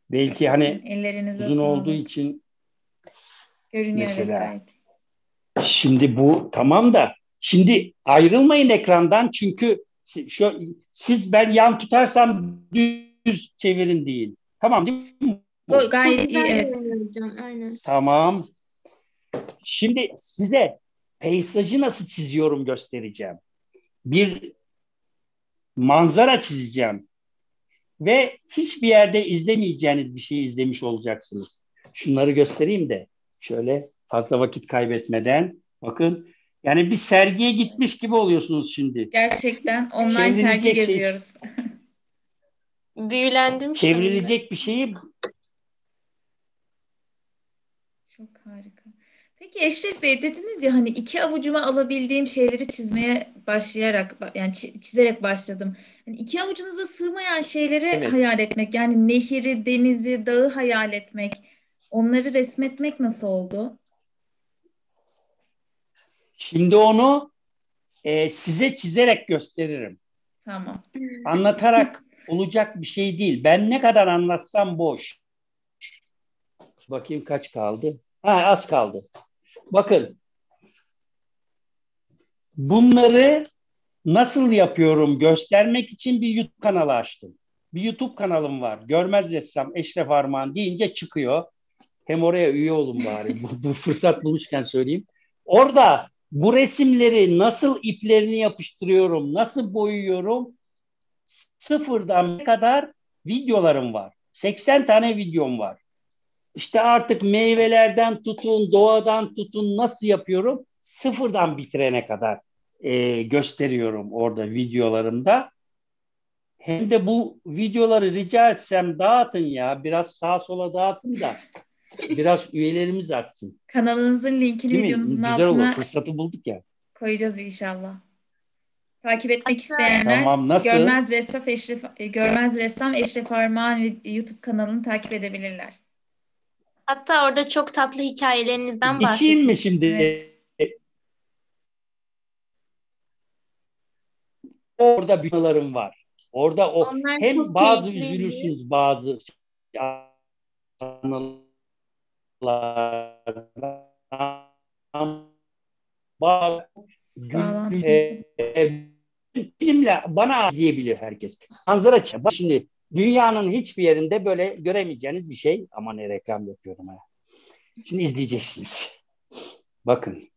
Belki hani ellerinize uzun olduğu sağlık. için Görünüyor evet mesela. gayet. Şimdi bu tamam da şimdi ayrılmayın ekrandan çünkü si- şu, siz ben yan tutarsam düz çevirin değil. Tamam değil mi Bu bu? Çok gayet iyi güzel evet. görünüyor hocam. Aynen. Tamam. Şimdi size peyzajı nasıl çiziyorum göstereceğim. Bir manzara çizeceğim ve hiçbir yerde izlemeyeceğiniz bir şey izlemiş olacaksınız. Şunları göstereyim de şöyle fazla vakit kaybetmeden bakın. Yani bir sergiye gitmiş gibi oluyorsunuz şimdi. Gerçekten online sergi Çevrilecek şey, geziyoruz. Büyülendim şu anda. çevrilecek bir şeyi Çok harika. Peki Eşref Bey dediniz ya hani iki avucuma alabildiğim şeyleri çizmeye başlayarak yani çi- çizerek başladım. Hani iki avucunuza sığmayan şeyleri evet. hayal etmek yani nehri, denizi, dağı hayal etmek, onları resmetmek nasıl oldu? Şimdi onu e, size çizerek gösteririm. Tamam. Anlatarak olacak bir şey değil. Ben ne kadar anlatsam boş. Bakayım kaç kaldı? Ha, az kaldı. Bakın bunları nasıl yapıyorum göstermek için bir YouTube kanalı açtım. Bir YouTube kanalım var. Görmez Ressam Eşref Armağan deyince çıkıyor. Hem oraya üye olun bari. Bu, bu fırsat bulmuşken söyleyeyim. Orada bu resimleri nasıl iplerini yapıştırıyorum, nasıl boyuyorum sıfırdan ne kadar videolarım var. seksen tane videom var. İşte artık meyvelerden tutun, doğadan tutun nasıl yapıyorum? Sıfırdan bitirene kadar e, gösteriyorum orada videolarımda. Hem de bu videoları rica etsem dağıtın ya. Biraz sağa sola dağıtın da biraz üyelerimiz artsın. Kanalınızın linkini Değil mi? videomuzun Güzel olur. altına Fırsatı bulduk ya. koyacağız inşallah. Takip etmek Hatta, isteyenler Tamam nasıl? Görmez Ressam Eşref e, Görmez Ressam Eşref Armağan ve YouTube kanalını takip edebilirler. hatta orada çok tatlı hikayelerinizden Geçeyim mi bahsedin. şimdi? Evet. Orada videolarım var. Orada o Onlar hem çok bazı keyifliydi. üzülürsünüz bazı anılardan bazı gül Bağlantınızı. e, filmle bana diyebilir herkes. Manzara çe- bak şimdi dünyanın hiçbir yerinde böyle göremeyeceğiniz bir şey. Aman ne reklam yapıyorum ha. Şimdi izleyeceksiniz. Bakın.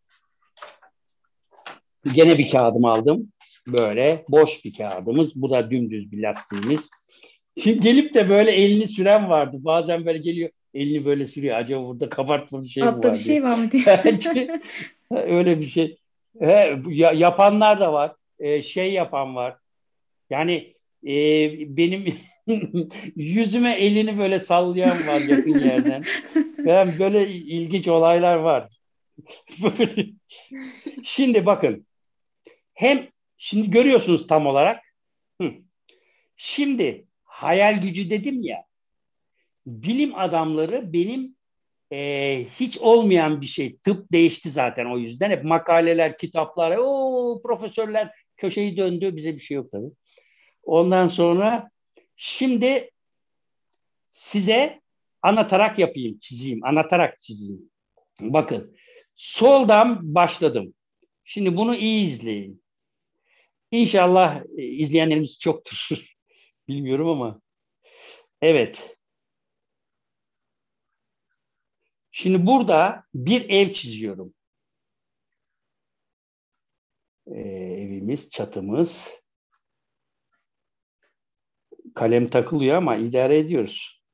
Gene bir kağıdımı aldım. Böyle boş bir kağıdımız. Bu da dümdüz bir lastiğimiz. Şimdi gelip de böyle elini süren vardı. Bazen böyle geliyor elini böyle sürüyor. Acaba burada kabartma bir şey mi Altta bir var diye. şey var mı diye. Bence öyle bir şey. He, ya- yapanlar da var. Ee, şey yapan var. Yani e, benim yüzüme elini böyle sallayan var yakın yerden. Ben böyle ilginç olaylar var. Şimdi bakın. Hem şimdi görüyorsunuz tam olarak. Hı. Şimdi hayal gücü dedim ya. Bilim adamları benim e, hiç olmayan bir şey. Tıp değişti zaten o yüzden. Hep makaleler, kitaplar, o profesörler köşeyi döndü. Bize bir şey yok tabii. Ondan sonra şimdi size anlatarak yapayım, çizeyim. Anlatarak çizeyim. Bakın soldan başladım. Şimdi bunu iyi izleyin. İnşallah e, izleyenlerimiz çoktur. Bilmiyorum ama. Evet. Şimdi burada bir ev çiziyorum. Ee, evimiz, çatımız. Kalem takılıyor ama idare ediyoruz.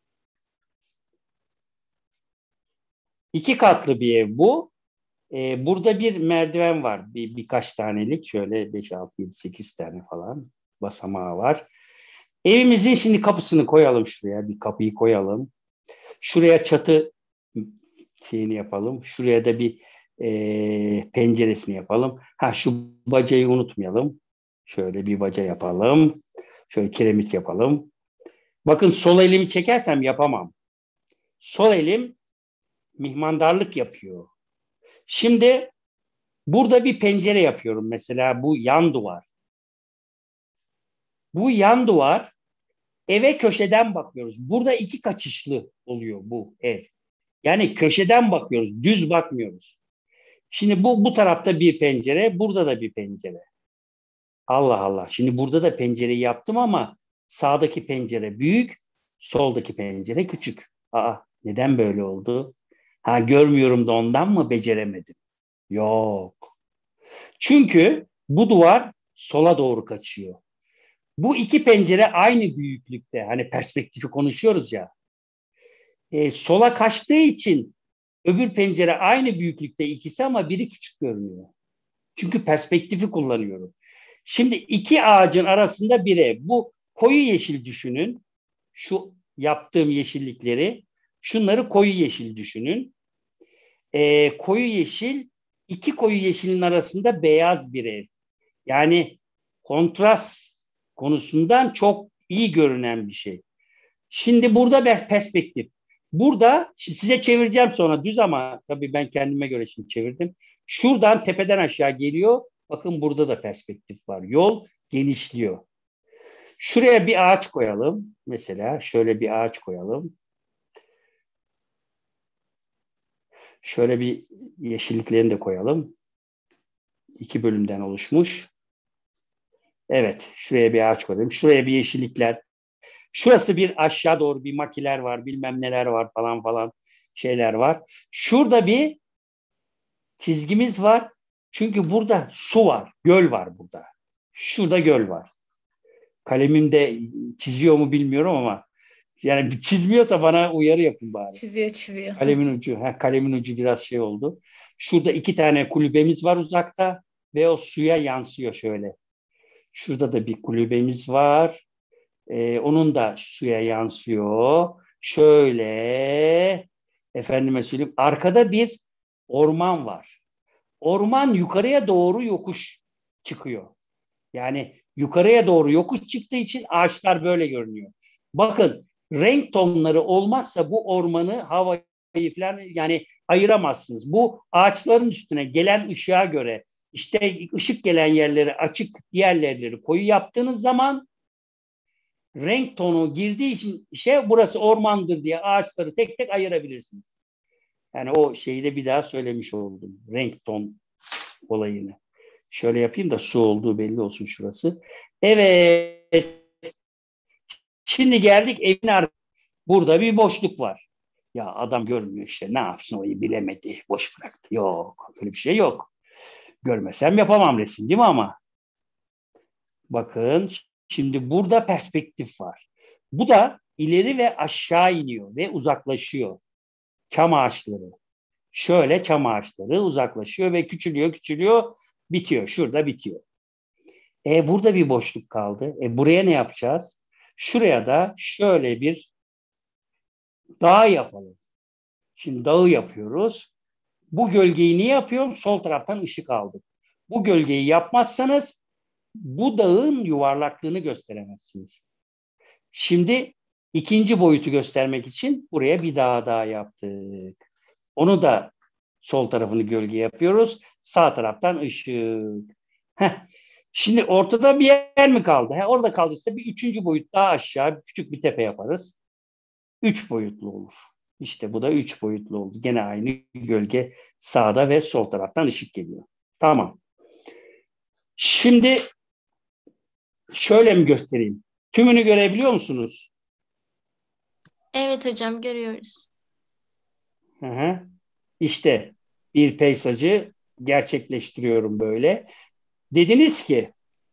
İki katlı bir ev bu. Ee, burada bir merdiven var. Bir, birkaç tanelik. Şöyle beş, altı, yedi, sekiz tane falan basamağı var. Evimizin şimdi kapısını koyalım şuraya. Bir kapıyı koyalım. Şuraya çatı şeyini yapalım. Şuraya da bir e, penceresini yapalım. Ha şu bacayı unutmayalım. Şöyle bir baca yapalım. Şöyle kiremit yapalım. Bakın sol elimi çekersem yapamam. Sol elim mihmandarlık yapıyor. Şimdi burada bir pencere yapıyorum. Mesela bu yan duvar. Bu yan duvar eve köşeden bakıyoruz. Burada iki kaçışlı oluyor bu ev. Yani köşeden bakıyoruz, düz bakmıyoruz. Şimdi bu bu tarafta bir pencere, burada da bir pencere. Allah Allah. Şimdi burada da pencereyi yaptım ama sağdaki pencere büyük, soldaki pencere küçük. Aa, neden böyle oldu? Ha, görmüyorum da ondan mı beceremedim? Yok. Çünkü bu duvar sola doğru kaçıyor. Bu iki pencere aynı büyüklükte. Hani perspektifi konuşuyoruz ya. E, sola kaçtığı için öbür pencere aynı büyüklükte ikisi ama biri küçük görünüyor. Çünkü perspektifi kullanıyorum. Şimdi iki ağacın arasında bir ev. Bu koyu yeşil düşünün. Şu yaptığım yeşillikleri. Şunları koyu yeşil düşünün. E, koyu yeşil, iki koyu yeşilin arasında beyaz bir ev. Yani kontrast konusundan çok iyi görünen bir şey. Şimdi burada bir perspektif. Burada size çevireceğim sonra düz ama tabii ben kendime göre şimdi çevirdim. Şuradan tepeden aşağı geliyor. Bakın burada da perspektif var. Yol genişliyor. Şuraya bir ağaç koyalım. Mesela şöyle bir ağaç koyalım. Şöyle bir yeşilliklerini de koyalım. İki bölümden oluşmuş. Evet, şuraya bir ağaç koyalım. Şuraya bir yeşillikler. Şurası bir aşağı doğru bir makiler var, bilmem neler var falan falan şeyler var. Şurada bir çizgimiz var. Çünkü burada su var, göl var burada. Şurada göl var. Kalemimde çiziyor mu bilmiyorum ama yani çizmiyorsa bana uyarı yapın bari. Çiziyor, çiziyor. Kalemin ucu, ha, kalemin ucu biraz şey oldu. Şurada iki tane kulübemiz var uzakta ve o suya yansıyor şöyle. Şurada da bir kulübemiz var. Ee, onun da suya yansıyor. Şöyle, efendime söyleyeyim, arkada bir orman var. Orman yukarıya doğru yokuş çıkıyor. Yani yukarıya doğru yokuş çıktığı için ağaçlar böyle görünüyor. Bakın, renk tonları olmazsa bu ormanı, havayı falan yani ayıramazsınız. Bu ağaçların üstüne gelen ışığa göre işte ışık gelen yerleri açık, diğer yerleri koyu yaptığınız zaman renk tonu girdiği için şey burası ormandır diye ağaçları tek tek ayırabilirsiniz. Yani o şeyi de bir daha söylemiş oldum. Renk ton olayını. Şöyle yapayım da su olduğu belli olsun şurası. Evet. Şimdi geldik evin arkasına. Burada bir boşluk var. Ya adam görmüyor işte. Ne yapsın, orayı bilemedi. Boş bıraktı. Yok. Öyle bir şey yok. Görmesem yapamam resim değil mi ama? Bakın şimdi burada perspektif var. Bu da ileri ve aşağı iniyor ve uzaklaşıyor. Çam ağaçları. Şöyle çam ağaçları uzaklaşıyor ve küçülüyor, küçülüyor, bitiyor. Şurada bitiyor. E burada bir boşluk kaldı. E buraya ne yapacağız? Şuraya da şöyle bir dağ yapalım. Şimdi dağı yapıyoruz. Bu gölgeyi niye yapıyorum? Sol taraftan ışık aldık. Bu gölgeyi yapmazsanız bu dağın yuvarlaklığını gösteremezsiniz. Şimdi ikinci boyutu göstermek için buraya bir dağ daha yaptık. Onu da sol tarafını gölge yapıyoruz. Sağ taraftan ışık. Heh. Şimdi ortada bir yer mi kaldı? He, orada kaldıysa bir üçüncü boyut daha aşağı küçük bir tepe yaparız. Üç boyutlu olur. İşte bu da üç boyutlu oldu. Gene aynı gölge sağda ve sol taraftan ışık geliyor. Tamam. Şimdi şöyle mi göstereyim? Tümünü görebiliyor musunuz? Evet hocam, görüyoruz. Hı hı. İşte bir peyzajı gerçekleştiriyorum böyle. Dediniz ki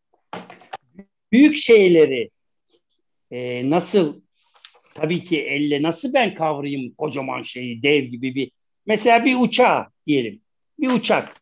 büyük şeyleri e, nasıl, tabii ki elle nasıl ben kavrayayım kocaman şeyi, dev gibi bir, mesela bir uçağı diyelim. Bir uçak.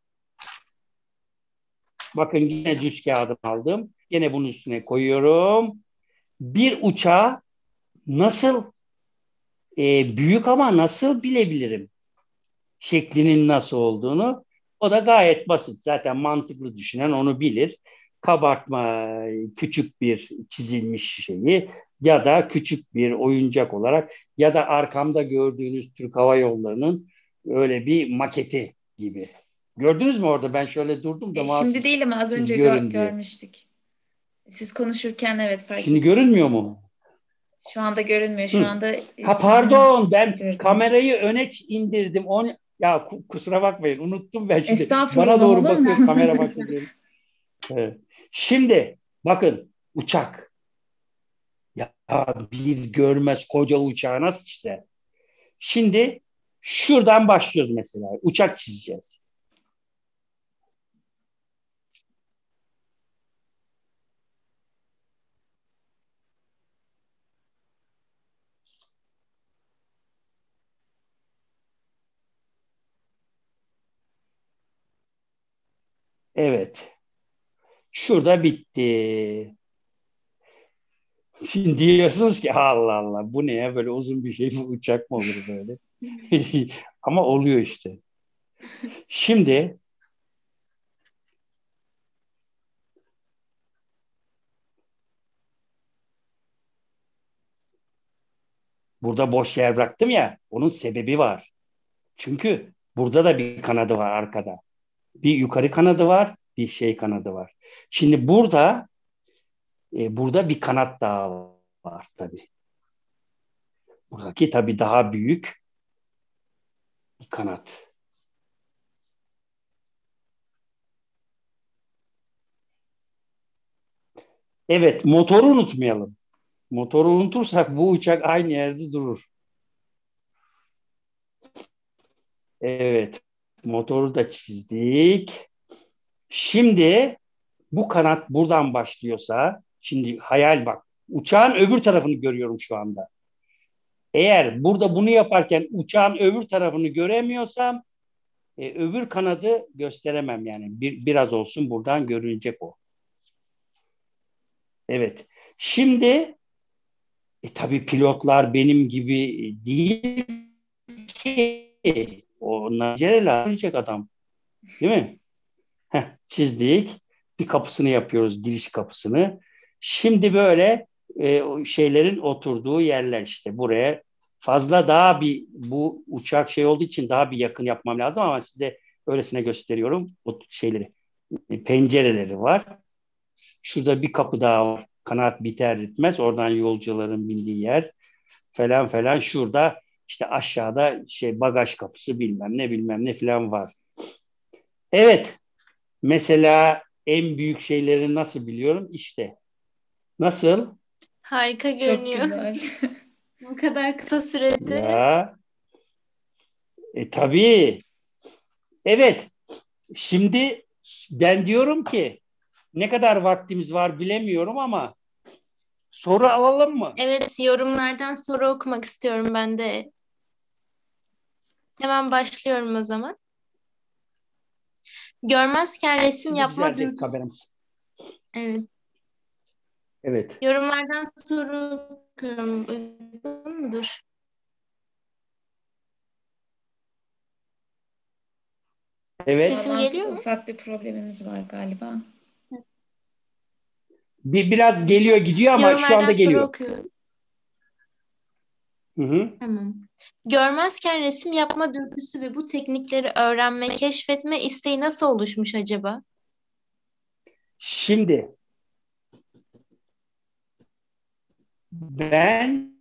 Bakın yine düz kağıdım aldım. Yine bunun üstüne koyuyorum. Bir uçağı nasıl e, büyük ama nasıl bilebilirim? Şeklinin nasıl olduğunu. O da gayet basit. Zaten mantıklı düşünen onu bilir. Kabartma, küçük bir çizilmiş şeyi ya da küçük bir oyuncak olarak ya da arkamda gördüğünüz Türk Hava Yolları'nın öyle bir maketi gibi. Gördünüz mü orada? Ben şöyle durdum da E, şimdi mahsus değil ama az siz önce görün gör- diye. görmüştük. Siz konuşurken evet fark Şimdi etmiştim. görünmüyor mu? Şu anda görünmüyor. Şu Hı. anda e, Ha çizdiğiniz pardon şey ben görünüyor. kamerayı öne ç- indirdim. Onu ya ku- kusura bakmayın unuttum ben şimdi. Bana Estağfurullah, doğru olur mu? bakıyor kamera bakıyor. Evet. Şimdi bakın uçak. Ya bir görmez koca uçağı nasıl işte. Şimdi şuradan başlıyoruz mesela. Uçak çizeceğiz. Evet. Şurada bitti. Şimdi diyorsunuz ki Allah Allah bu ne ya böyle uzun bir şey bu uçak mı olur böyle? Ama oluyor işte. Şimdi burada boş yer bıraktım ya onun sebebi var. Çünkü burada da bir kanadı var arkada. Bir yukarı kanadı var, bir şey kanadı var. Şimdi burada e, burada bir kanat daha var tabii. Buradaki tabii daha büyük bir kanat. Evet, motoru unutmayalım. Motoru unutursak bu uçak aynı yerde durur. Evet, motoru da çizdik. Şimdi bu kanat buradan başlıyorsa, şimdi hayal bak, uçağın öbür tarafını görüyorum şu anda. Eğer burada bunu yaparken uçağın öbür tarafını göremiyorsam, e, öbür kanadı gösteremem yani. Bir, biraz olsun buradan görünecek o. Evet. Şimdi e, tabii pilotlar benim gibi değil ki. Onlar görecek adam. Değil mi? Heh, çizdik. Bir kapısını yapıyoruz, giriş kapısını. Şimdi böyle e, o şeylerin oturduğu yerler işte buraya fazla daha bir bu uçak şey olduğu için daha bir yakın yapmam lazım ama size öylesine gösteriyorum o şeyleri. E, pencereleri var. Şurada bir kapı daha var. Kanat biter bitmez. Oradan yolcuların bindiği yer falan falan. Şurada işte aşağıda şey bagaj kapısı bilmem ne bilmem ne falan var. Evet. Mesela en büyük şeyleri nasıl biliyorum? İşte. Nasıl? Harika Çok görünüyor. güzel. Bu kadar kısa sürede. Ya. E tabii. Evet. Şimdi ben diyorum ki ne kadar vaktimiz var bilemiyorum ama soru alalım mı? Evet, yorumlardan soru okumak istiyorum ben de. Hemen başlıyorum o zaman. Görmezken resim Sizi yapma düzeltecek duygusu. kameramız. Evet. Evet. Yorumlardan soru okuyorum. Uygun mudur? Evet. Sesim geliyor Bağlantıda mu? ufak bir problemimiz var galiba. Bir, biraz geliyor gidiyor ama şu anda Yorumlardan soru geliyor. okuyorum. Hı hı. Tamam. Görmezken resim yapma dürtüsü ve bu teknikleri öğrenme, keşfetme isteği nasıl oluşmuş acaba? Şimdi ben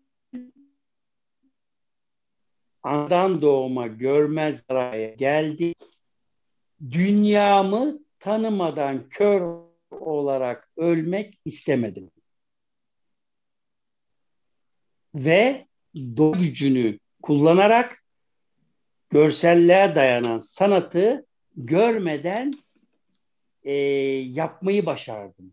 anadan doğma görmez araya geldim. Dünyamı tanımadan kör olarak ölmek istemedim. Ve doğa gücünü kullanarak görselliğe dayanan sanatı görmeden e, yapmayı başardım.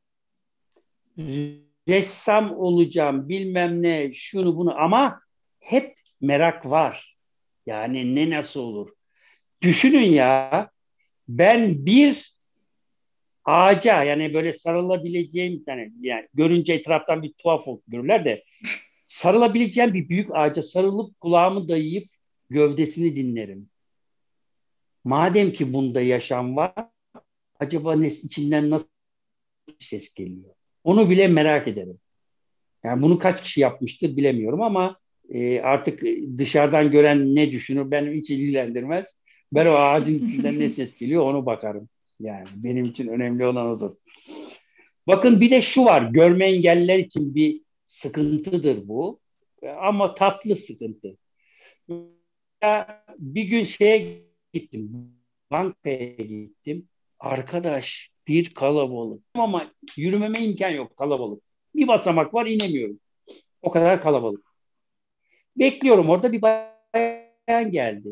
Ressam olacağım bilmem ne şunu bunu ama hep merak var. Yani ne nasıl olur? Düşünün ya ben bir ağaca yani böyle sarılabileceğim yani, yani görünce etraftan bir tuhaf görürler de sarılabileceğim bir büyük ağaca sarılıp kulağımı dayayıp gövdesini dinlerim. Madem ki bunda yaşam var acaba ne, içinden nasıl bir ses geliyor? Onu bile merak ederim. Yani bunu kaç kişi yapmıştır bilemiyorum ama e, artık dışarıdan gören ne düşünür beni hiç ilgilendirmez. Ben o ağacın içinden ne ses geliyor onu bakarım. Yani benim için önemli olan odur. Bakın bir de şu var görme engelliler için bir sıkıntıdır bu. Ama tatlı sıkıntı. Ya bir gün şeye gittim. Bankaya gittim. Arkadaş bir kalabalık. Ama yürümeme imkan yok, kalabalık. Bir basamak var, inemiyorum. O kadar kalabalık. Bekliyorum, orada bir bayan geldi.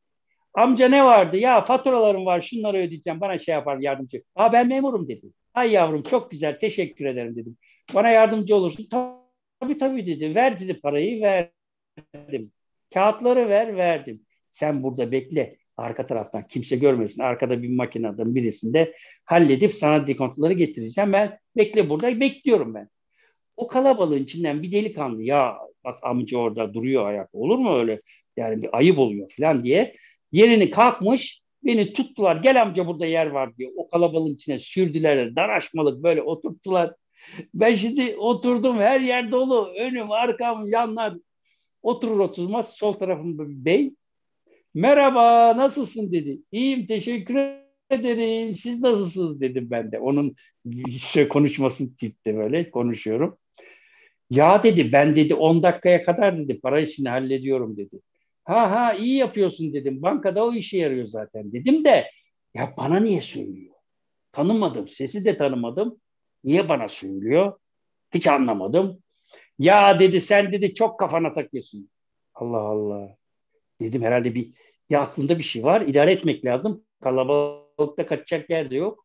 Amca ne vardı? Ya faturalarım var, şunları ödeyeceğim. Bana şey yapar, yardımcı. Aa, ben memurum dedi. Ay yavrum, çok güzel, teşekkür ederim dedim. Bana yardımcı olursun. Tabii tabii dedi. Ver dedi, parayı verdim. Kağıtları ver, verdim. Sen burada bekle. Arka taraftan kimse görmesin. Arkada bir makineden birisinde halledip sana dekontları getireceğim. Ben bekle burada, bekliyorum ben. O kalabalığın içinden bir delikanlı, ya bak amca orada duruyor ayak, olur mu öyle? Yani bir ayıp oluyor falan diye. Yerini kalkmış, beni tuttular. Gel amca, burada yer var diye. O kalabalığın içine sürdüler. Daraşmalık böyle oturttular. Ben şimdi oturdum, her yer dolu. Önüm, arkam, yanlar. Oturur oturmaz sol tarafımda bir bey. Merhaba, nasılsın dedi. İyiyim, teşekkür ederim. Siz nasılsınız dedim ben de. Onun şey konuşmasını tipte böyle konuşuyorum. Ya dedi, ben dedi on dakikaya kadar dedi para işini hallediyorum dedi. Ha ha, iyi yapıyorsun dedim. Bankada o işe yarıyor zaten dedim de, ya bana niye söylüyor? Tanımadım, sesi de tanımadım. Niye bana söylüyor? Hiç anlamadım. Ya dedi, sen dedi çok kafana takıyorsun. Allah Allah. Dedim herhalde bir, ya aklında bir şey var. İdare etmek lazım. Kalabalıkta kaçacak yer de yok.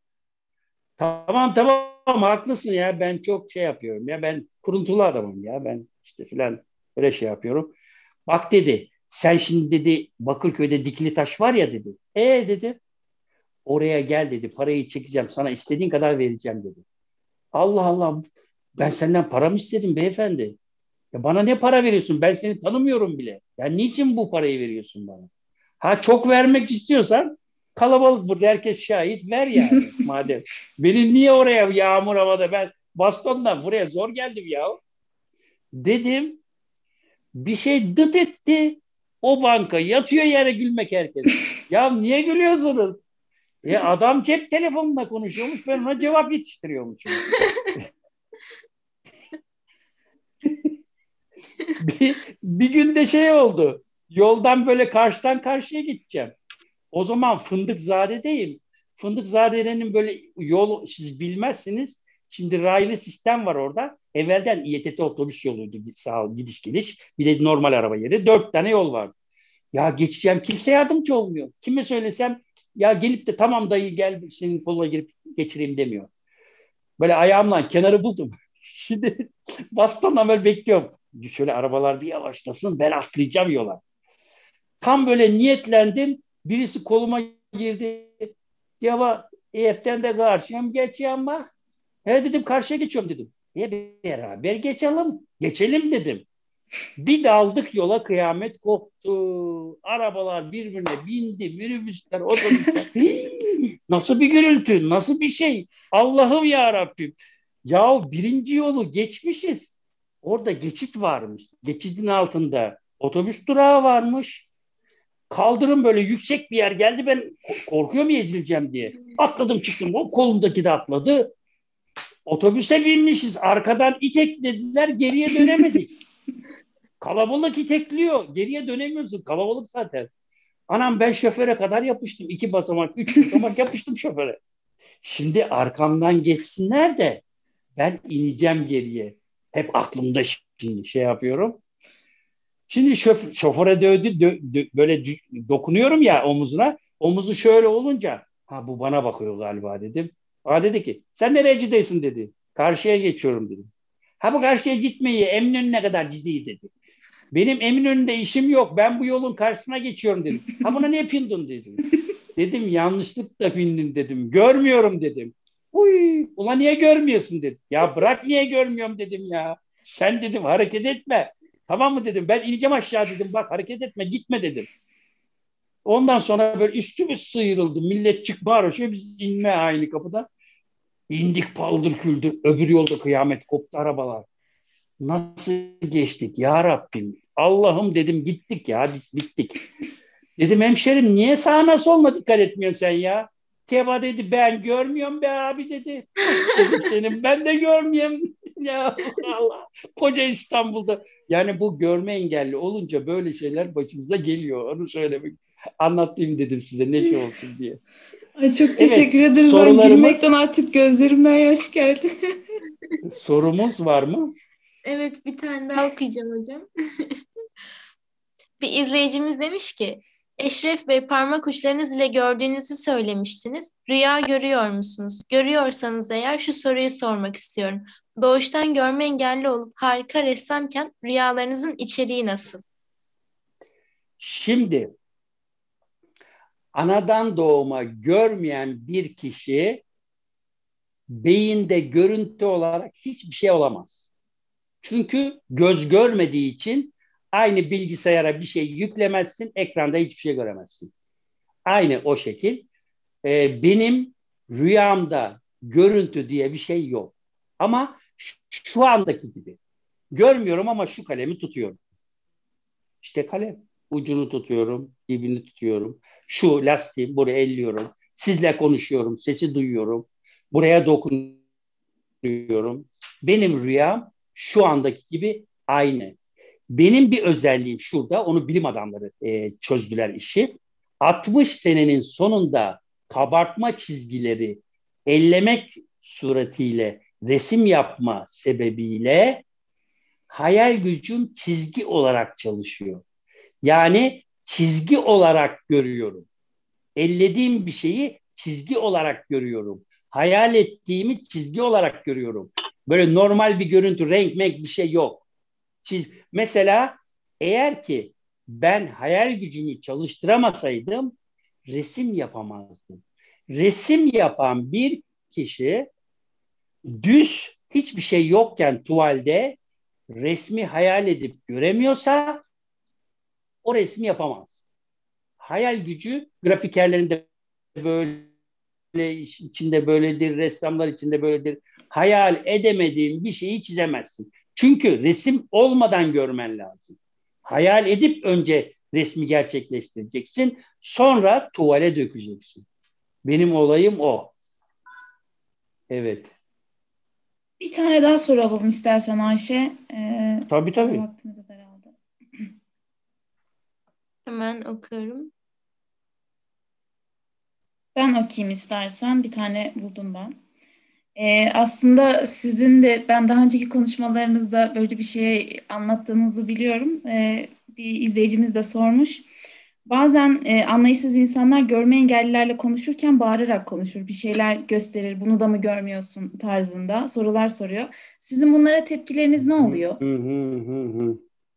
Tamam tamam, haklısın ya. Ben çok şey yapıyorum ya. Ben kuruntulu adamım ya. Ben işte filan öyle şey yapıyorum. Bak dedi, sen şimdi dedi Bakırköy'de dikili taş var ya dedi. E dedi, oraya gel dedi. Parayı çekeceğim. Sana istediğin kadar vereceğim dedi. Allah Allah. Ben senden para mı istedim beyefendi? Ya bana ne para veriyorsun? Ben seni tanımıyorum bile. Yani niçin bu parayı veriyorsun bana? Ha, çok vermek istiyorsan, kalabalık burada, herkes şahit, ver yani madem. Beni niye oraya yağmur havada, ben bastonla buraya zor geldim ya. Dedim, bir şey dıt etti. O banka yatıyor yere, gülmek herkes. Ya niye gülüyorsunuz? E adam cep telefonunda konuşuyormuş, ben ona cevap yetiştiriyormuşum. bir, bir günde şey oldu. Yoldan böyle karşıdan karşıya gideceğim. O zaman Fındıkzade'deyim. Fındıkzade'nin böyle yol, siz bilmezsiniz. Şimdi raylı sistem var orada. Evvelden İETT otobüs yoluydu, sağ gidiş geliş. Bir de normal araba yeri. Dört tane yol var. Ya geçeceğim, kimse yardımcı olmuyor. Kime söylesem, ya gelip de tamam dayı gel senin koluna girip geçireyim demiyor. Böyle ayağımla kenarı buldum. Şimdi bastonla böyle bekliyorum. Şöyle arabalar bir yavaşlasın, ben atlayacağım yola. Tam böyle niyetlendim. Birisi koluma girdi. Ya hepten de karşıya mı geçiyorum bak? He dedim, karşıya geçiyorum dedim. E beraber geçelim. Geçelim dedim. Bir daldık yola, kıyamet koptu. Arabalar birbirine bindi. Minibüsler, otobüsler. Hii, nasıl bir gürültü, nasıl bir şey. Allah'ım ya Rabbim. Ya birinci yolu geçmişiz. Orada geçit varmış. Geçidin altında otobüs durağı varmış. Kaldırım böyle yüksek bir yer geldi. Ben korkuyorum ya ezileceğim diye. Atladım çıktım. O kolumdaki de atladı. Otobüse binmişiz. Arkadan iteklediler. Geriye dönemedik. Kalabalık itekliyor. Geriye dönemiyorsun. Kalabalık zaten. Anam, ben şoföre kadar yapıştım. İki basamak, üç basamak yapıştım şoföre. Şimdi arkamdan geçsinler de ben ineceğim geriye. Hep aklımda şimdi şey yapıyorum. Şimdi şöf şoföre dövdü, dö dö böyle dokunuyorum ya omuzuna. Omuzu şöyle olunca, ha bu bana bakıyor galiba dedim. Aa, dedi ki sen nereye gidiyorsun dedi. Karşıya geçiyorum dedim. Ha bu karşıya gitmeyi, Eminönü'ne kadar ciddi dedi. Benim Eminönü'nde işim yok. Ben bu yolun karşısına geçiyorum dedim. Ha buna ne pindun dedim. Dedim yanlışlıkla pindin dedim. Görmüyorum dedim. Uy, ulan niye görmüyorsun dedim. Ya bırak, niye görmüyorum dedim ya. Sen dedim hareket etme. Tamam mı dedim. Ben ineceğim aşağı dedim. Bak hareket etme, gitme dedim. Ondan sonra böyle üstümüz sıyrıldı. Millet çık bağırıyor. Biz inme aynı kapıda. İndik paldır küldür. Öbür yolda kıyamet koptu, arabalar. Nasıl geçtik ya Rabbim? Allah'ım dedim, gittik ya, biz bittik. Dedim hemşerim, niye sağına soluna dikkat etmiyorsun sen ya? Teba dedi, ben görmüyorum be abi dedi. Dedim senin, ben de görmüyorum. Ya Allah, koca İstanbul'da. Yani bu görme engelli olunca böyle şeyler başımıza geliyor. Onu söylemek, anlatayım dedim size neşe olsun diye. Ay çok Evet, teşekkür ederim. Ben gülmekten sorularımız, artık gözlerimden yaş geldi. sorumuz var mı? Evet, bir tane daha okuyacağım hocam. Bir izleyicimiz demiş ki, Eşref Bey parmak uçlarınız ile gördüğünüzü söylemiştiniz. Rüya görüyor musunuz? Görüyorsanız eğer şu soruyu sormak istiyorum. Doğuştan görme engelli olup harika ressamken rüyalarınızın içeriği nasıl? Şimdi anadan doğuma görmeyen bir kişi beyinde görüntü olarak hiçbir şey olamaz. Çünkü göz görmediği için aynı bilgisayara bir şey yüklemezsin, ekranda hiçbir şey göremezsin. Aynı o şekil. Ee, benim rüyamda görüntü diye bir şey yok. Ama şu andaki gibi. Görmüyorum ama şu kalemi tutuyorum. İşte kalem. Ucunu tutuyorum, dibini tutuyorum. Şu lastiğim, buraya elliyorum. Sizle konuşuyorum, sesi duyuyorum. Buraya dokunuyorum. Benim rüyam şu andaki gibi aynı. Benim bir özelliğim şurada, onu bilim adamları e, çözdüler işi. altmış senenin sonunda kabartma çizgileri ellemek suretiyle resim yapma sebebiyle hayal gücüm çizgi olarak çalışıyor. Yani çizgi olarak görüyorum. Ellediğim bir şeyi çizgi olarak görüyorum. Hayal ettiğimi çizgi olarak görüyorum. Böyle normal bir görüntü, renk, menk bir şey yok. Çiz Mesela eğer ki ben hayal gücümü çalıştıramasaydım resim yapamazdım. Resim yapan bir kişi düz hiçbir şey yokken tuvalde resmi hayal edip göremiyorsa o resmi yapamaz. Hayal gücü grafikerlerinde böyle, içinde böyledir, ressamlar içinde böyledir. Hayal edemediğin bir şeyi çizemezsin. Çünkü resim olmadan görmen lazım. Hayal edip önce resmi gerçekleştireceksin, sonra tuvale dökeceksin. Benim olayım o. Evet. Bir tane daha soru alalım istersen Ayşe. Ee, Tabii sonra tabii. vaktimiz de daraldı. Hemen okuyorum. Ben okuyayım istersen. Bir tane buldum ben. Ee, aslında sizin de ben daha önceki konuşmalarınızda böyle bir şey anlattığınızı biliyorum. Ee, bir izleyicimiz de sormuş. Bazen e, anlayışsız insanlar görme engellilerle konuşurken bağırarak konuşur. Bir şeyler gösterir. Bunu da mı görmüyorsun tarzında sorular soruyor. Sizin bunlara tepkileriniz ne oluyor? Hı hı hı hı.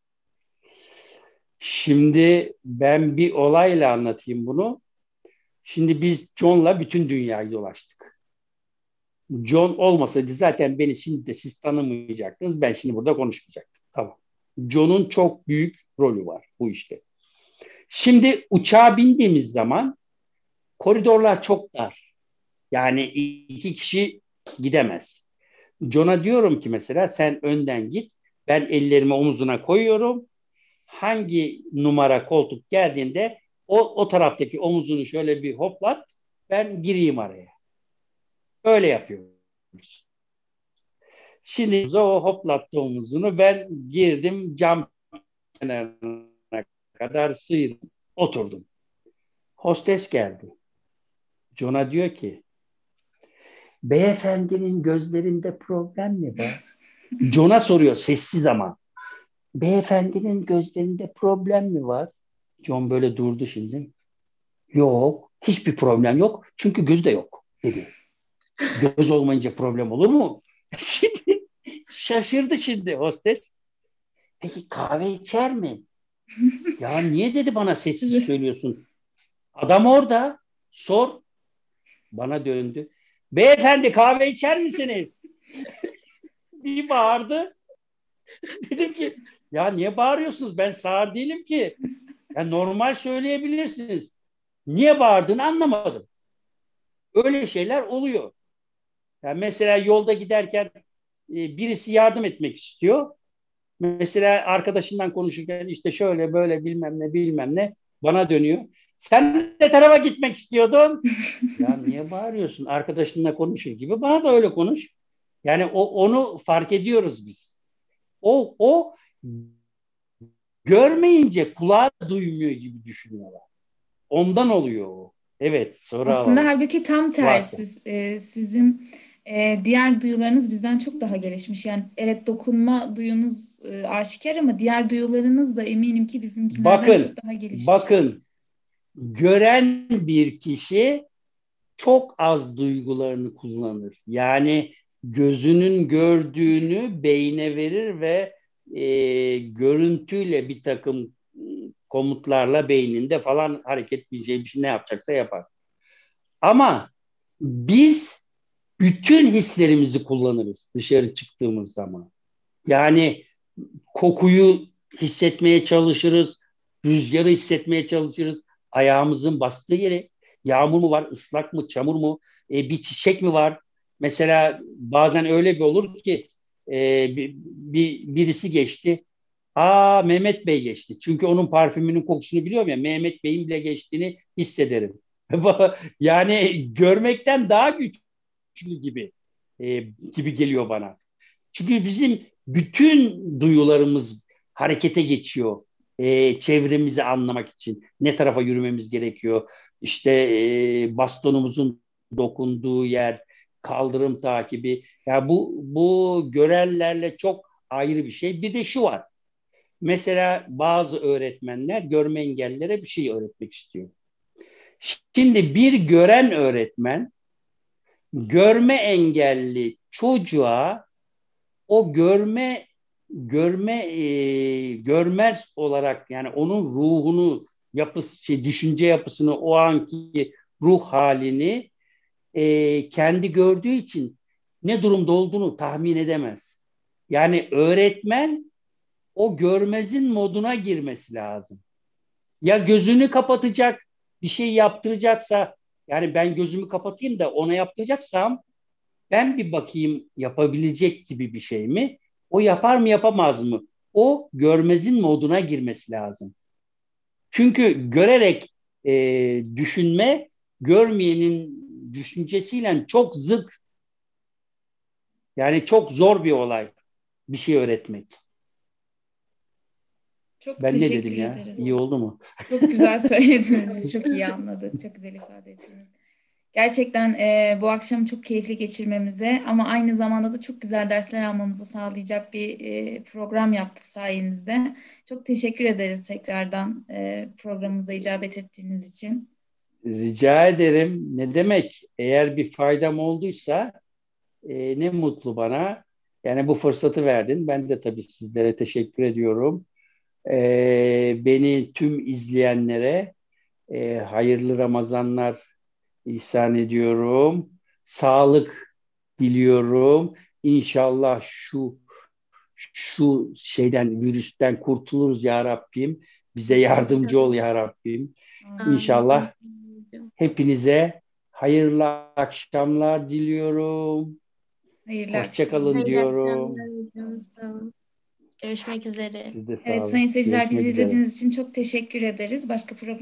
Şimdi ben bir olayla anlatayım bunu. Şimdi biz John'la bütün dünyayı dolaştık. John olmasaydı zaten beni şimdi de siz tanımayacaktınız. Ben şimdi burada konuşmayacaktım. Tamam. John'un çok büyük rolü var bu işte. Şimdi uçağa bindiğimiz zaman koridorlar çok dar. Yani iki kişi gidemez. John'a diyorum ki mesela sen önden git. Ben ellerimi omuzuna koyuyorum. Hangi numara koltuk geldiğinde o, o taraftaki omuzunu şöyle bir hoplat. Ben gireyim araya. Öyle yapıyoruz. Şimdi o hoplattı omuzunu ben girdim cam kenarına kadar sıyırdım. Oturdum. Hostes geldi. John'a diyor ki beyefendinin gözlerinde problem mi var? John'a soruyor sessiz ama. Beyefendinin gözlerinde problem mi var? John böyle durdu şimdi. Yok. Hiçbir problem yok. Çünkü göz de yok dedi. Göz olmayınca problem olur mu? Şimdi şaşırdı şimdi hostes. Peki kahve içer mi? Ya niye dedi bana sessiz Sizi söylüyorsun? Adam orada. Sor. Bana döndü. Beyefendi kahve içer misiniz? Bir bağırdı. Dedim ki ya niye bağırıyorsunuz? Ben sağır değilim ki. Ya normal söyleyebilirsiniz. Niye bağırdığını anlamadım. Öyle şeyler oluyor. Yani mesela yolda giderken e, birisi yardım etmek istiyor. Mesela arkadaşından konuşurken işte şöyle böyle bilmem ne bilmem ne bana dönüyor. Sen ne tarafa gitmek istiyordun? Ya niye bağırıyorsun? Arkadaşınla konuşur gibi bana da öyle konuş. Yani o onu fark ediyoruz biz. O o görmeyince kulağı duymuyor gibi düşünüyorlar. Ondan oluyor o. Evet, soru Aslında alalım. halbuki tam Varsa. tersi. Ee, sizin e, diğer duyularınız bizden çok daha gelişmiş. Yani evet, dokunma duyunuz e, aşikar ama diğer duyularınız da eminim ki bizimkilerden Bakın, çok daha gelişmiştir. bakın, gören bir kişi çok az duygularını kullanır. Yani gözünün gördüğünü beyne verir ve e, görüntüyle bir takım komutlarla beyninde falan hareket edeceği bir şey ne yapacaksa yapar. Ama biz bütün hislerimizi kullanırız dışarı çıktığımız zaman. Yani kokuyu hissetmeye çalışırız, rüzgarı hissetmeye çalışırız. Ayağımızın bastığı yeri, yağmur mu var, ıslak mı, çamur mu, e, bir çiçek mi var? Mesela bazen öyle bir olur ki e, bir, bir birisi geçti. Aa, Mehmet Bey geçti. Çünkü onun parfümünün kokusunu biliyorum ya. Mehmet Bey'in bile geçtiğini hissederim. Yani görmekten daha güçlü gibi e, gibi geliyor bana. Çünkü bizim bütün duyularımız harekete geçiyor. E, çevremizi anlamak için ne tarafa yürümemiz gerekiyor. İşte e, bastonumuzun dokunduğu yer, kaldırım takibi. Ya bu bu görenlerle çok ayrı bir şey. Bir de şu var. Mesela bazı öğretmenler görme engellilere bir şey öğretmek istiyor. Şimdi bir gören öğretmen görme engelli çocuğa o görme görme e, görmez olarak, yani onun ruhunu, yapısı, şey, düşünce yapısını, o anki ruh halini e, kendi gördüğü için ne durumda olduğunu tahmin edemez. Yani öğretmen o görmezin moduna girmesi lazım. Ya gözünü kapatacak, bir şey yaptıracaksa, yani ben gözümü kapatayım da ona yaptıracaksam ben bir bakayım yapabilecek gibi bir şey mi? O yapar mı yapamaz mı? O görmezin moduna girmesi lazım. Çünkü görerek e, düşünme görmeyenin düşüncesiyle çok zıt. Yani çok zor bir olay bir şey öğretmek. Çok Ben ne teşekkür dedim ya? ederiz. İyi oldu mu? Çok güzel söylediniz. Biz çok iyi anladık. Çok güzel ifade ettiniz. Gerçekten e, bu akşam çok keyifli geçirmemize ama aynı zamanda da çok güzel dersler almamızı sağlayacak bir e, program yaptık sayenizde. Çok teşekkür ederiz tekrardan e, programımıza icabet ettiğiniz için. Rica ederim. Ne demek? Eğer bir faydam olduysa e, ne mutlu bana. Yani bu fırsatı verdin. Ben de tabii sizlere teşekkür ediyorum. E, beni tüm izleyenlere e, hayırlı Ramazanlar ihsan ediyorum. Sağlık diliyorum. İnşallah şu şu şeyden, virüsten kurtuluruz ya Rabbim. Bize İnşallah. yardımcı ol ya Rabbim. Amin. İnşallah Amin. hepinize hayırlı akşamlar diliyorum. Hayırlı Hoşça akşamlar. kalın Hayırlı diyorum. akşamlar hocam. Sağ olun. Görüşmek üzere. Siz de sağ Evet olun. sayın seyirciler, bizi Görüşmek üzere. izlediğiniz için çok teşekkür ederiz. Başka program